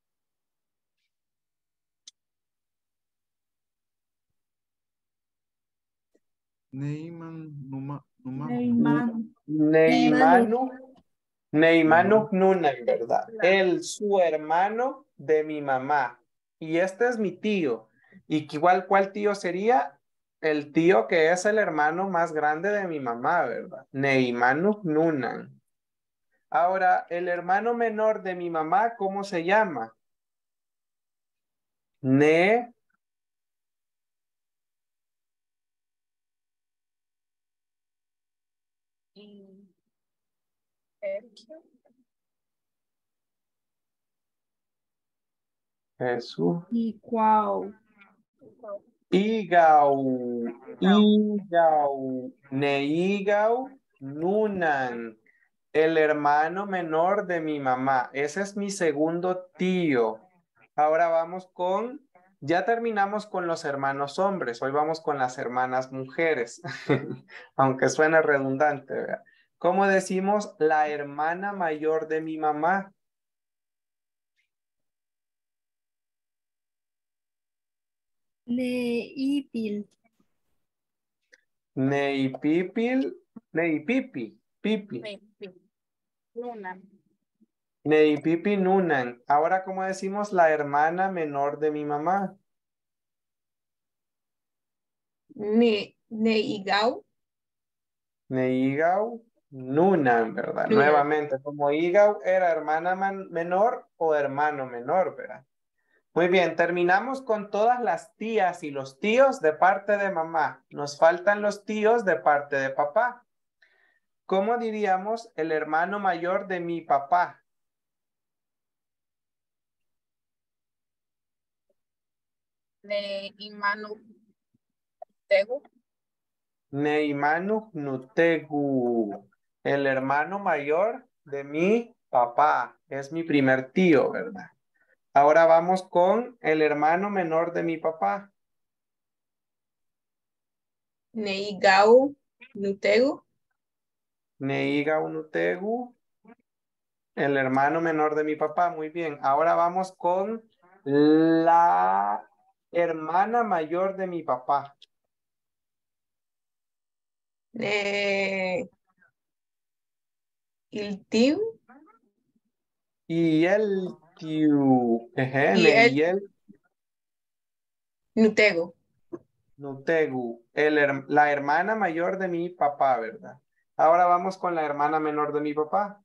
Neyman, Numa, Numa. Neymán. Neymanu, Neymanu Neymar. Nuna, en verdad. Él, su hermano de mi mamá. Y este es mi tío. Y que igual, ¿cuál tío sería? El tío que es el hermano más grande de mi mamá, ¿verdad? Neymanu Nunan. Ahora, el hermano menor de mi mamá, ¿cómo se llama? Ne, Jesús. Y cuau. Igau, Igau, Neigau, Nunan, el hermano menor de mi mamá. Ese es mi segundo tío. Ahora vamos con, ya terminamos con los hermanos hombres, hoy vamos con las hermanas mujeres, aunque suene redundante, ¿verdad? ¿Cómo decimos la hermana mayor de mi mamá? Neipil. Neipipil, Neipipi, Pipi. Luna. Neipipi Nunan. Ahora, ¿cómo decimos la hermana menor de mi mamá? Ne, Neigau. Neigau Nunan, ¿verdad? Nunan. Nuevamente, como Igau era hermana man- menor o hermano menor, ¿verdad? Muy bien, terminamos con todas las tías y los tíos de parte de mamá. Nos faltan los tíos de parte de papá. ¿Cómo diríamos el hermano mayor de mi papá? De Imanu Tegu. Neimanu Nutegu, el hermano mayor de mi papá. Es mi primer tío, ¿verdad? Ahora vamos con el hermano menor de mi papá. Neigau Nutegu. Neiga Unutegu, el hermano menor de mi papá. Muy bien. Ahora vamos con la hermana mayor de mi papá. Ne, Iltiu. Y el tío. Eje, Y el Neiel Nutegu. Nutegu, el her- la hermana mayor de mi papá, ¿verdad? Ahora vamos con la hermana menor de mi papá.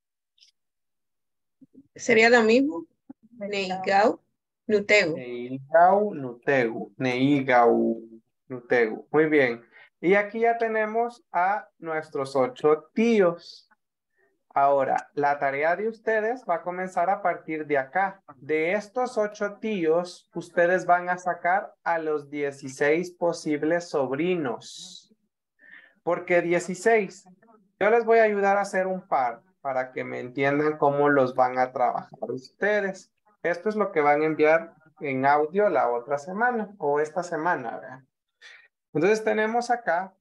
Sería lo mismo. Neigau Nutegu. Neigau Nutegu. Neigau Nutegu. Muy bien. Y aquí ya tenemos a nuestros ocho tíos. Ahora, la tarea de ustedes va a comenzar a partir de acá. De estos ocho tíos, ustedes van a sacar a los dieciséis posibles sobrinos. ¿Por qué dieciséis? Yo les voy a ayudar a hacer un par para que me entiendan cómo los van a trabajar ustedes. Esto es lo que van a enviar en audio la otra semana o esta semana, ¿verdad? Entonces tenemos acá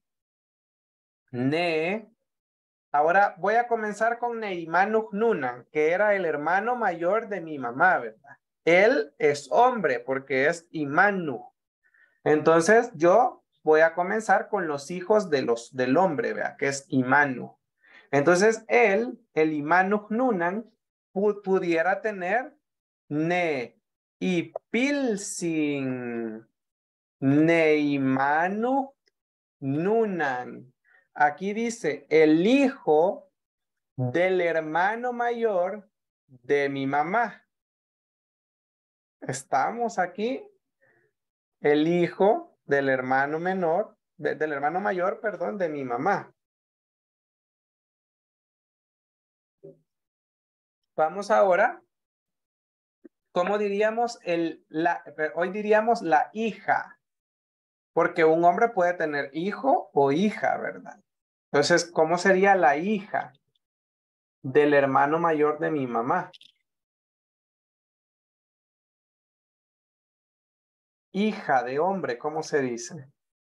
Ne. Ahora voy a comenzar con Neimanu Nunan, que era el hermano mayor de mi mamá, ¿verdad? Él es hombre porque es Imanu. Entonces yo voy a comenzar con los hijos de los, del hombre, ¿verdad? Que es Imanu. Entonces él, el Imanu Nunan, pu- pudiera tener Ne y Pilsin, Neimanu Nunan. Aquí dice el hijo del hermano mayor de mi mamá. Estamos aquí, el hijo del hermano menor, de- del hermano mayor, perdón, de mi mamá. Vamos ahora, ¿cómo diríamos el, la, hoy diríamos la hija? Porque un hombre puede tener hijo o hija, ¿verdad? Entonces, ¿cómo sería la hija del hermano mayor de mi mamá? Hija de hombre, ¿cómo se dice?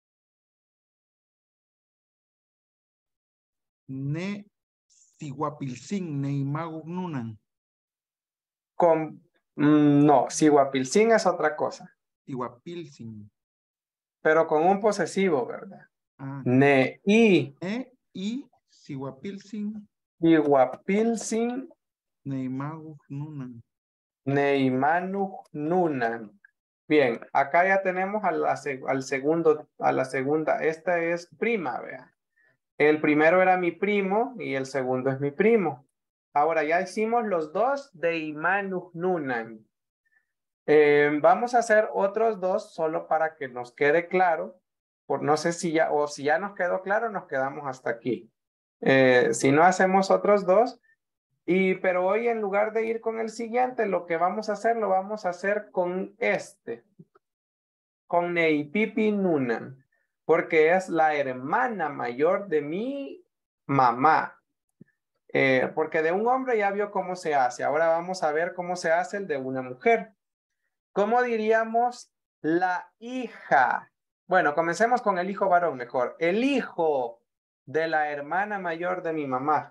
Ne Siguapilcin, Neimagu Nunan. Con, mm, no, Siguapilcin es otra cosa, Siguapilcin. pero con un posesivo, ¿verdad? Ah. Ne y Ne y Siguapilcin, Siguapilcin Neimagu Nunan. Neimanu Nunan. Bien, acá ya tenemos a la, seg- al segundo, a la segunda. Esta es prima, vea. El primero era mi primo y el segundo es mi primo. Ahora ya hicimos los dos de Imanu Nunan. Eh, vamos a hacer otros dos solo para que nos quede claro. Por no sé si ya, o si ya nos quedó claro, nos quedamos hasta aquí. Eh, si no, hacemos otros dos. Y, pero hoy en lugar de ir con el siguiente, lo que vamos a hacer, lo vamos a hacer con este. con Neipipi Nunan, porque es la hermana mayor de mi mamá. Eh, porque de un hombre ya vio cómo se hace. Ahora vamos a ver cómo se hace el de una mujer. ¿Cómo diríamos la hija? Bueno, comencemos con el hijo varón mejor. El hijo de la hermana mayor de mi mamá.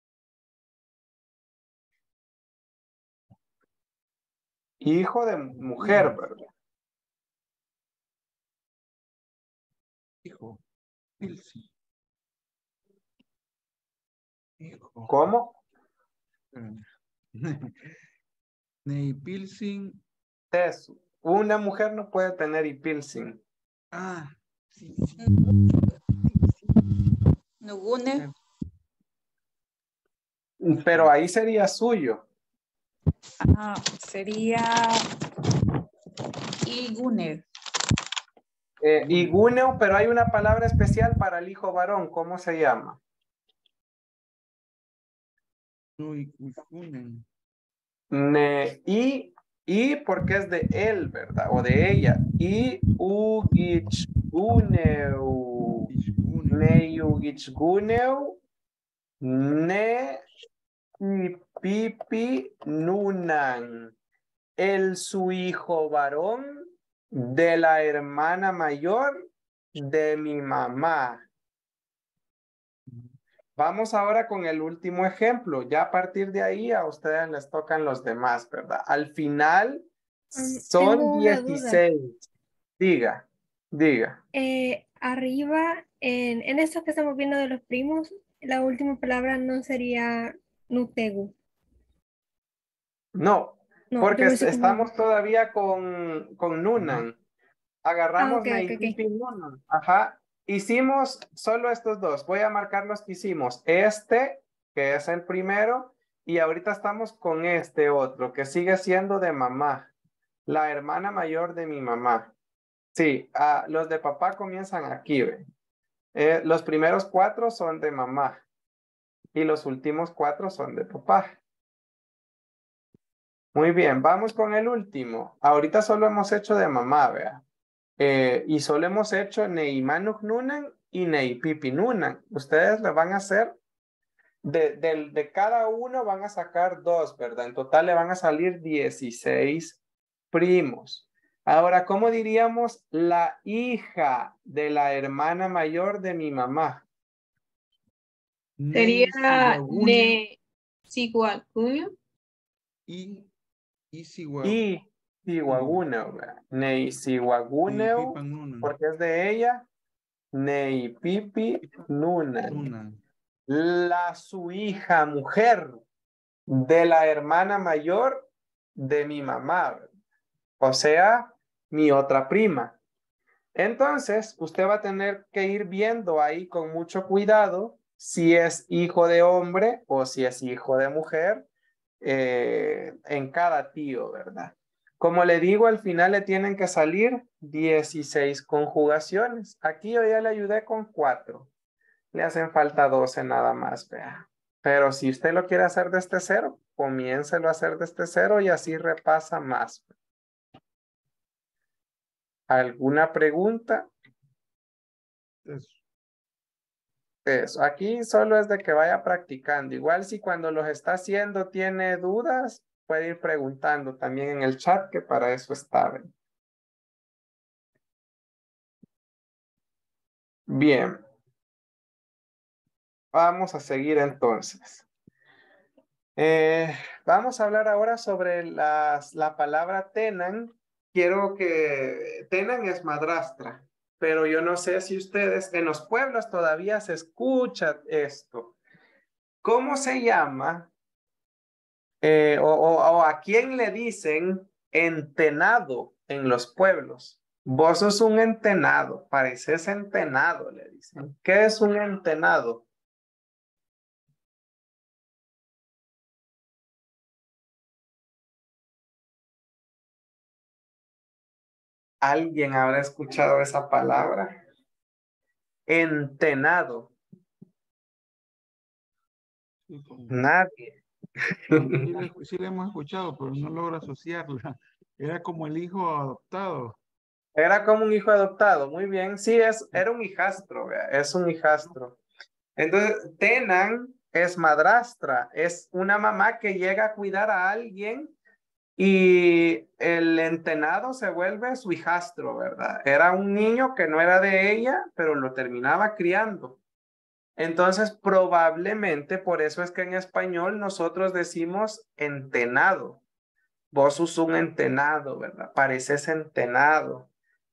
Hijo de mujer, ¿verdad? Hijo. Pilsi. Hijo. ¿Cómo? Neipilsin. Eso. Una mujer no puede tener ipilsin. Ah, sí, sí. Nugune. Pero ahí sería suyo. Ah, sería Igune. Eh, iguneo, pero hay una palabra especial para el hijo varón. ¿Cómo se llama? No, ikunen. Ne, y, y porque es de él, ¿verdad? O de ella. Y ugichguneu. Ne ugichguneu. Ne y pipi nunan. El su hijo varón de la hermana mayor de mi mamá. Vamos ahora con el último ejemplo. Ya a partir de ahí a ustedes les tocan los demás, ¿verdad? Al final son Tengo una duda. dieciséis. Diga, diga. Eh, arriba, en, en estos que estamos viendo de los primos, la última palabra no sería nutegu. No, No, porque yo me es- estoy confundiendo. estamos todavía con, con Nunan. Ah, Agarramos ok, ok, ok. Naipipi Nunan. Ajá. Hicimos solo estos dos. Voy a marcar los que hicimos. Este, que es el primero, y ahorita estamos con este otro, que sigue siendo de mamá. La hermana mayor de mi mamá. Sí, ah, los de papá comienzan aquí, ¿ve? Eh, los primeros cuatro son de mamá y los últimos cuatro son de papá. Muy bien, vamos con el último. Ahorita solo hemos hecho de mamá, vea. Eh, y solo hemos hecho Neimanuk Nunan y Neipipi Nunan. Ustedes le van a hacer, de, de, de cada uno van a sacar dos, ¿verdad? En total le van a salir dieciséis primos. Ahora, ¿cómo diríamos la hija de la hermana mayor de mi mamá? Sería Neisihuagune ne Siguacunio. y Isihuag. Y Sihuaguneo, ¿verdad? Neisihuaguneo, Neipipan Nunan. porque es de ella. Neipipi Nunan. Nunan. La su hija mujer de la hermana mayor de mi mamá, ¿verdad? O sea, mi otra prima. Entonces, usted va a tener que ir viendo ahí con mucho cuidado si es hijo de hombre o si es hijo de mujer eh, en cada tío, ¿verdad? Como le digo, al final le tienen que salir dieciséis conjugaciones. Aquí yo ya le ayudé con cuatro. Le hacen falta doce nada más, vea. Pero si usted lo quiere hacer desde cero, comiéncelo a hacer desde cero y así repasa más. ¿Alguna pregunta? Eso. Eso, aquí solo es de que vaya practicando. Igual si cuando los está haciendo tiene dudas, puede ir preguntando también en el chat, que para eso está. ¿Ven? Bien. Vamos a seguir entonces. Eh, vamos a hablar ahora sobre las, la palabra tenan. Quiero que tenan es madrastra, pero yo no sé si ustedes en los pueblos todavía se escucha esto. ¿Cómo se llama? Eh, o, o, o a quién le dicen entenado en los pueblos? Vos sos un entenado, pareces entenado, le dicen. ¿Qué es un entenado? ¿Alguien habrá escuchado esa palabra? Entenado. Nadie. Sí, le, sí le hemos escuchado, pero no logro asociarla. Era como el hijo adoptado. Era como un hijo adoptado, muy bien. Sí, es, era un hijastro, vea, es un hijastro. Entonces, tenan es madrastra, es una mamá que llega a cuidar a alguien y el entenado se vuelve su hijastro, ¿verdad? Era un niño que no era de ella, pero lo terminaba criando. Entonces, probablemente por eso es que en español nosotros decimos entenado. Vos sos un entenado, ¿verdad? Pareces entenado.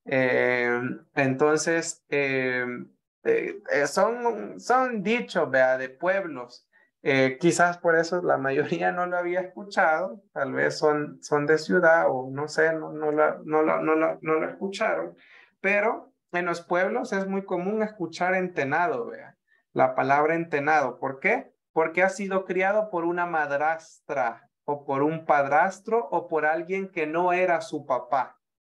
Eh, entonces, eh, eh, eh, son, son dichos, ¿verdad? De pueblos. Eh, quizás por eso la mayoría no lo había escuchado. Tal vez son, son de ciudad o no sé, no, no, la, no, la, no, la, no lo escucharon. Pero en los pueblos es muy común escuchar entenado, ¿verdad? La palabra entenado. ¿Por qué? Porque ha sido criado por una madrastra o por un padrastro o por alguien que no era su papá.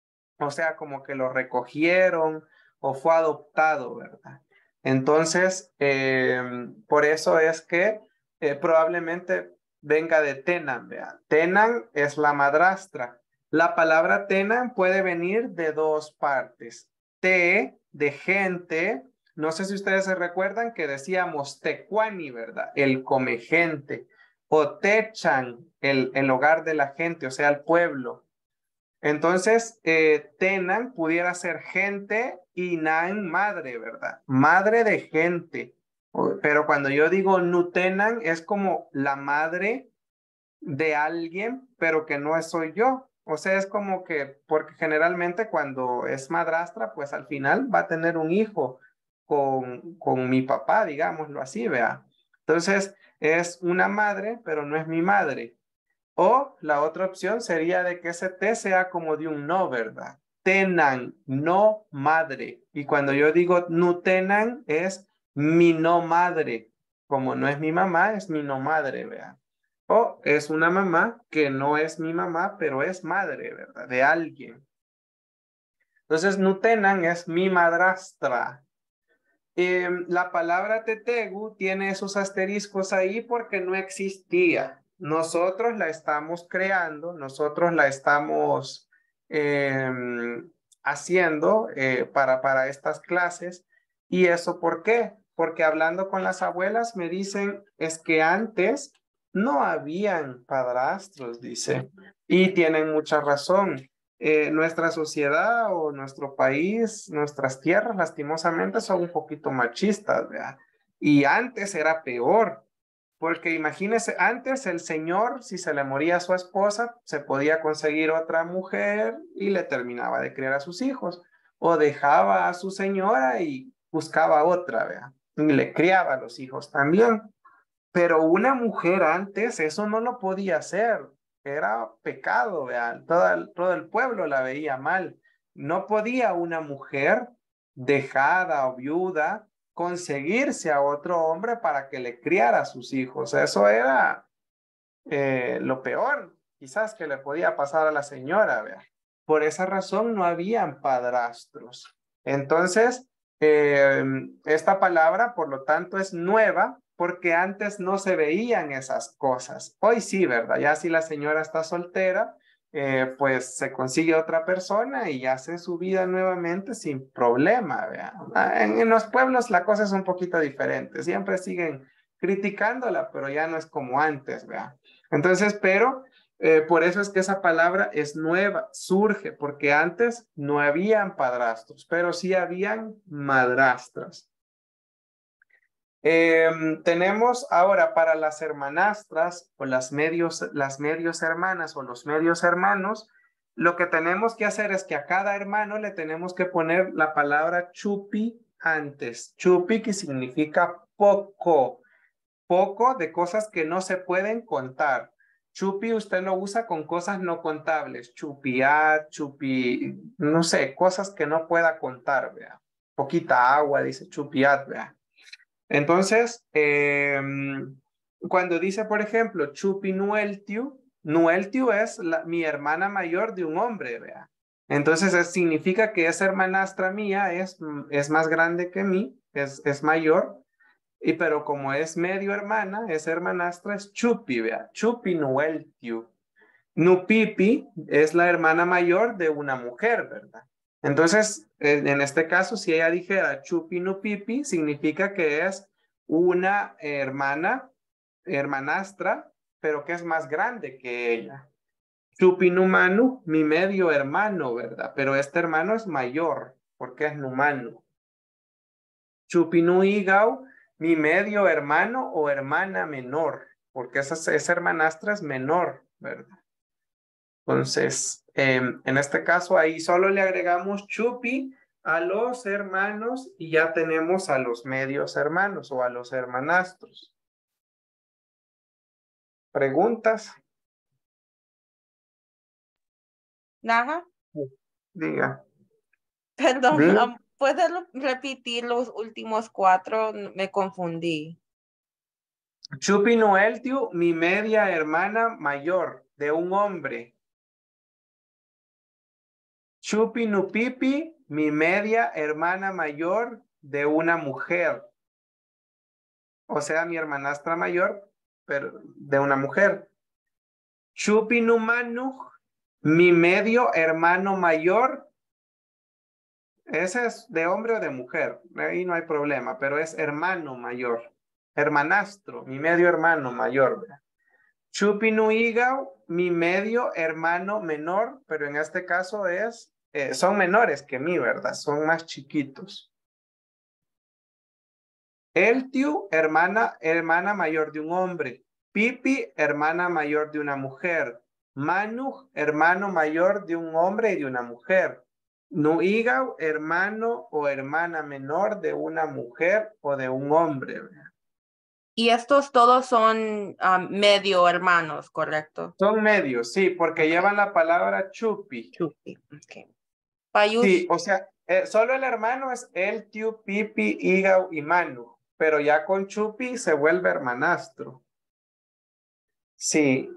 O sea, como que lo recogieron o fue adoptado, ¿verdad? Entonces, eh, por eso es que eh, probablemente venga de Tenan, ¿verdad? Tenan es la madrastra. La palabra Tenan puede venir de dos partes. Te, de gente. No sé si ustedes se recuerdan que decíamos tecuani, ¿verdad? El come gente. O techan, el, el hogar de la gente, o sea, el pueblo. Entonces, eh, tenan pudiera ser gente y nan madre, ¿verdad? Madre de gente. O- Pero cuando yo digo nutenan es como la madre de alguien, pero que no soy yo. O sea, es como que, porque generalmente cuando es madrastra, pues al final va a tener un hijo con, con mi papá, digámoslo así, vea. Entonces, es una madre, pero no es mi madre. O la otra opción sería de que ese T sea como de un no, ¿verdad? Tenan, no madre. Y cuando yo digo no tenan, es mi no madre. Como no es mi mamá, es mi no madre, ¿verdad? O es una mamá que no es mi mamá, pero es madre, ¿verdad? De alguien. Entonces, nutenan es mi madrastra. Eh, la palabra tetegu tiene esos asteriscos ahí porque no existía. Nosotros la estamos creando, nosotros la estamos eh, haciendo eh, para, para estas clases. ¿Y eso por qué? Porque hablando con las abuelas me dicen, es que antes no habían padrastros, dice, y tienen mucha razón. Eh, nuestra sociedad o nuestro país, nuestras tierras, lastimosamente, son un poquito machistas, ¿verdad? Y antes era peor, porque imagínese, antes el señor, si se le moría a su esposa, se podía conseguir otra mujer y le terminaba de criar a sus hijos, o dejaba a su señora y buscaba otra, ¿verdad? Y le criaba a los hijos también. Pero una mujer antes eso no lo podía hacer, era pecado, vean, todo el, todo el pueblo la veía mal. No podía una mujer dejada o viuda conseguirse a otro hombre para que le criara a sus hijos. Eso era eh, lo peor, quizás que le podía pasar a la señora, vean. Por esa razón no habían padrastros. Entonces, eh, esta palabra, por lo tanto, es nueva porque antes no se veían esas cosas. Hoy sí, ¿verdad? Ya si la señora está soltera, eh, pues se consigue otra persona y hace su vida nuevamente sin problema, ¿verdad? En, en los pueblos la cosa es un poquito diferente. Siempre siguen criticándola, pero ya no es como antes, ¿verdad? Entonces, pero eh, por eso es que esa palabra es nueva, surge, porque antes no habían padrastros, pero sí habían madrastras. Eh, tenemos ahora para las hermanastras o las medios, las medios hermanas o los medios hermanos, lo que tenemos que hacer es que a cada hermano le tenemos que poner la palabra chupi antes. Chupi que significa poco, poco de cosas que no se pueden contar. Chupi usted lo usa con cosas no contables, chupiat, chupi, no sé, cosas que no pueda contar, vea. Poquita agua, dice chupiat, vea. Entonces, eh, cuando dice, por ejemplo, chupi nueltiu, nueltiu es la, mi hermana mayor de un hombre, vea. Entonces, eso significa que esa hermanastra mía es, es más grande que mí, es, es mayor, y pero como es medio hermana, esa hermanastra es chupi, vea, chupi nueltiu. Nupipi es la hermana mayor de una mujer, ¿verdad? Entonces, en, en este caso, si ella dijera chupinupipi, significa que es una hermana, hermanastra, pero que es más grande que ella. Chupinumanu, mi medio hermano, ¿verdad? Pero este hermano es mayor, porque es numano. Chupinuigau, mi medio hermano o hermana menor, porque esa, esa hermanastra es menor, ¿verdad? Entonces, eh, en este caso ahí solo le agregamos chupi a los hermanos y ya tenemos a los medios hermanos o a los hermanastros. ¿Preguntas? Naja, Diga. perdón, Diga. um, ¿puedes lo- repetir los últimos cuatro? Me confundí. Chupi Noeltiu, mi media hermana mayor de un hombre. Chupi Nupipi, mi media hermana mayor de una mujer. O sea, mi hermanastra mayor, pero de una mujer. Chupi Numanu, mi medio hermano mayor. Ese es de hombre o de mujer. Ahí no hay problema, pero es hermano mayor. Hermanastro, mi medio hermano mayor. ¿Verdad? Chupinuigao, mi medio hermano menor, pero en este caso es, eh, son menores que mí, ¿verdad? Son más chiquitos. Eltiu, hermana, hermana mayor de un hombre. Pipi, hermana mayor de una mujer. Manu, hermano mayor de un hombre y de una mujer. Nuigao, hermano o hermana menor de una mujer o de un hombre. ¿Verdad? Y estos todos son um, medio hermanos, ¿correcto? Son medios, sí, porque okay. Llevan la palabra chupi. Chupi, ok. Payus. Sí, o sea, eh, solo el hermano es el, tiu, pipi, igao y manu, pero ya con chupi se vuelve hermanastro. Sí.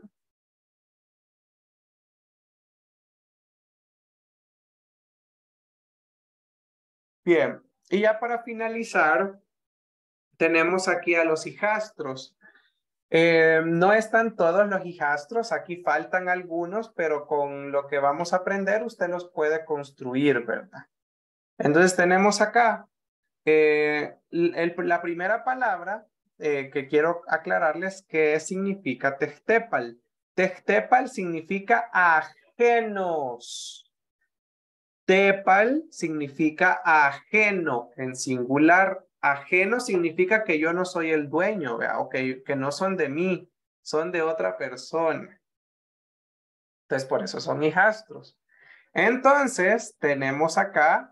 Bien, y ya para finalizar, tenemos aquí a los hijastros. Eh, no están todos los hijastros, aquí faltan algunos, pero con lo que vamos a aprender usted los puede construir, ¿verdad? Entonces tenemos acá eh, el, la primera palabra eh, que quiero aclararles que significa techtepal. Techtepal significa ajenos. Tepal significa ajeno en singular. Ajeno significa que yo no soy el dueño, ¿vea? O que, que no son de mí, son de otra persona. Entonces, por eso son hijastros. Entonces, tenemos acá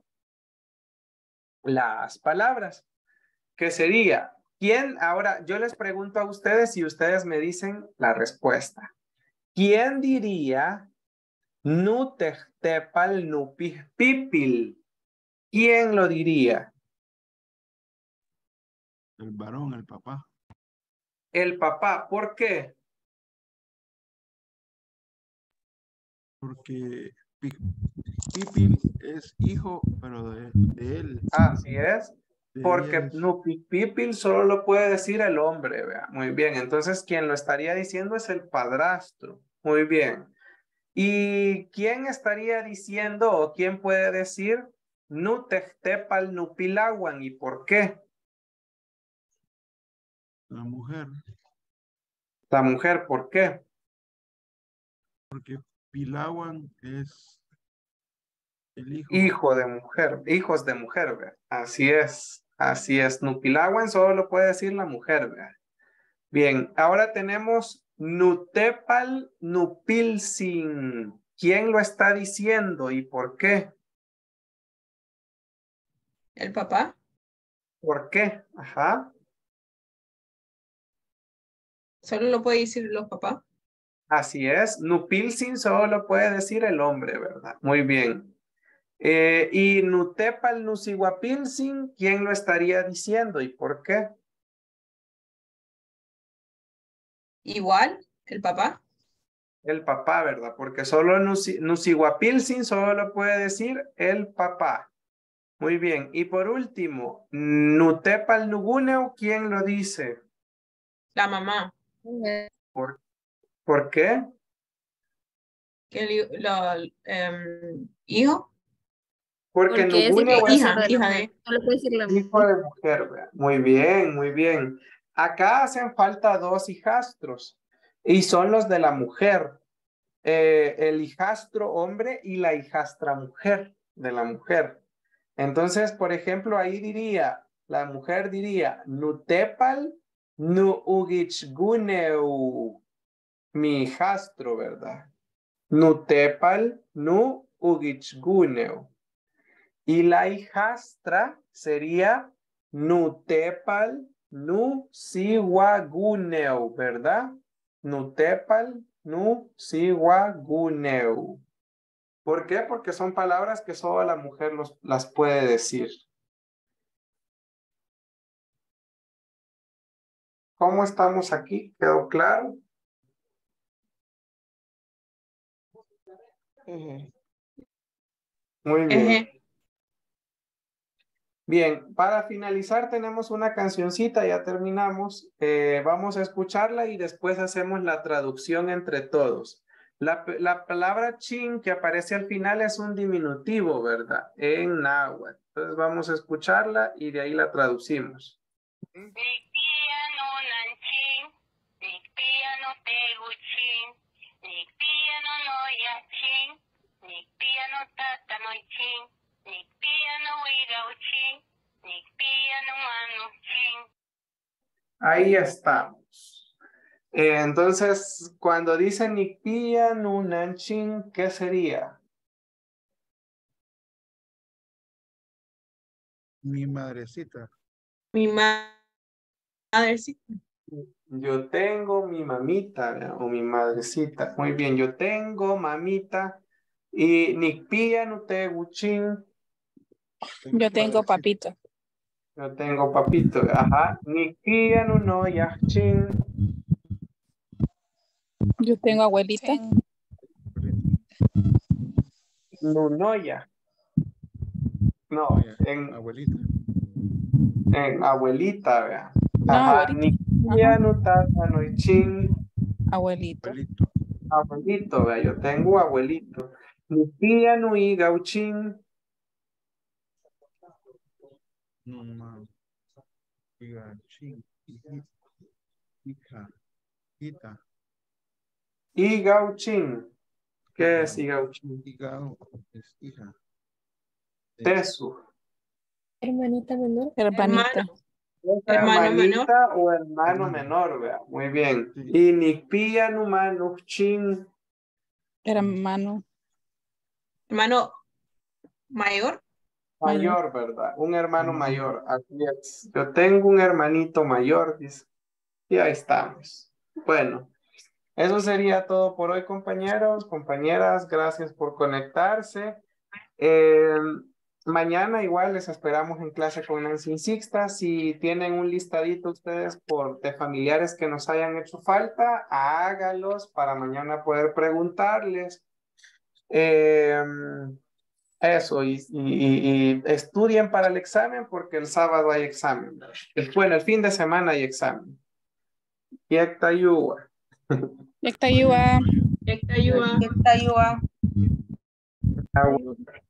las palabras, que sería, ¿quién? Ahora, yo les pregunto a ustedes y ustedes me dicen la respuesta. ¿Quién diría Nutechtepal nupipil? ¿Quién lo diría? El varón, el papá. El papá, ¿por qué? Porque Pipil es hijo, pero de, de él. Así es. De Porque es... nupipil solo lo puede decir el hombre, ¿vea? Muy bien. Entonces, quien lo estaría diciendo es el padrastro. Muy bien. ¿Y quién estaría diciendo o quién puede decir Nutechtepal nupilawan? ¿Y por qué? La mujer. La mujer, ¿por qué? Porque Pilawan es el hijo. Hijo de mujer, hijos de mujer, ¿verdad? Así es, así es. Nupilawan solo lo puede decir la mujer, ¿verdad? Bien, ahora tenemos Nutepal nupilsin. ¿Quién lo está diciendo y por qué? El papá. ¿Por qué? Ajá. Solo lo puede decir los papás. Así es. Nupilsin solo lo puede decir el hombre, ¿verdad? Muy bien. Eh, y Nutepal nusihuapilsin, ¿quién lo estaría diciendo y por qué? Igual, el papá. El papá, ¿verdad? Porque solo nusi, nusihuapilsin solo lo puede decir el papá. Muy bien. Y por último, Nutepal nuguneu, ¿quién lo dice? La mamá. ¿Por, ¿por qué? El lo, um, hijo. Porque Porque es Nuguneo es hija, de la hija mujer. de. Solo puede decir la hijo de mujer. Vea. Muy bien, muy bien. Acá hacen falta dos hijastros y son los de la mujer. Eh, el hijastro hombre y la hijastra mujer de la mujer. Entonces, por ejemplo, ahí diría, la mujer diría, Nutepal nu ugichguneu, mi hijastro, ¿verdad? Nutepal nu ugichguneu. Y la hijastra sería Nutepal nu siwaguneu, ¿verdad? Nutepal nu siwaguneu. ¿Por qué? Porque son palabras que solo la mujer los, las puede decir. ¿Cómo estamos aquí? ¿Quedó claro? Ujú. Muy bien. Eje. Bien, para finalizar tenemos una cancioncita, ya terminamos. Eh, vamos a escucharla y después hacemos la traducción entre todos. La, la palabra chin que aparece al final es un diminutivo, ¿verdad? En náhuatl. Entonces vamos a escucharla y de ahí la traducimos. Ahí estamos. Eh, entonces, cuando dice Nikpia Nunanchin, ¿qué sería? Mi madrecita. Mi ma- madrecita. Yo tengo mi mamita, ¿verdad? O mi madrecita. Muy bien, yo tengo mamita. Y Nikpia Nuteguchin. Yo tengo papito. Yo tengo papito. Ajá. Nikpia Nunoyachin. Yo tengo abuelita. Nunoya. No, en Abuelita. En abuelita, vea. No, Ajá. abuelita. Nikia no tata no ichin. Abuelito. Abuelito. Abuelito, vea. Yo tengo abuelito. Nikia no iga uchin. No, ma. Hija, chin, hiji- hija, hijita. Iga uchin. ¿Qué es iga uchin? Hija es hija. Tesu. Hermanita menor. Hermanita. ¿Es Hermano hermanita o hermano menor, vea? Muy bien. Y nikpia no manu chin. Hermano. Hermano mayor. Mayor, ¿verdad? Un hermano mayor. Así es. Yo tengo un hermanito mayor, dice. Y ahí estamos. Bueno, eso sería todo por hoy, compañeros, compañeras. Gracias por conectarse. Eh, mañana igual les esperamos en clase con Nancy Sixta. Si tienen un listadito ustedes por de familiares que nos hayan hecho falta, hágalos para mañana poder preguntarles. Eh, Eso, y, y, y- y estudien para el examen porque el sábado hay examen. El, bueno, el fin de semana hay examen. Y esta ayuda. Yectayua. Yectayua. Yectayua. Agua.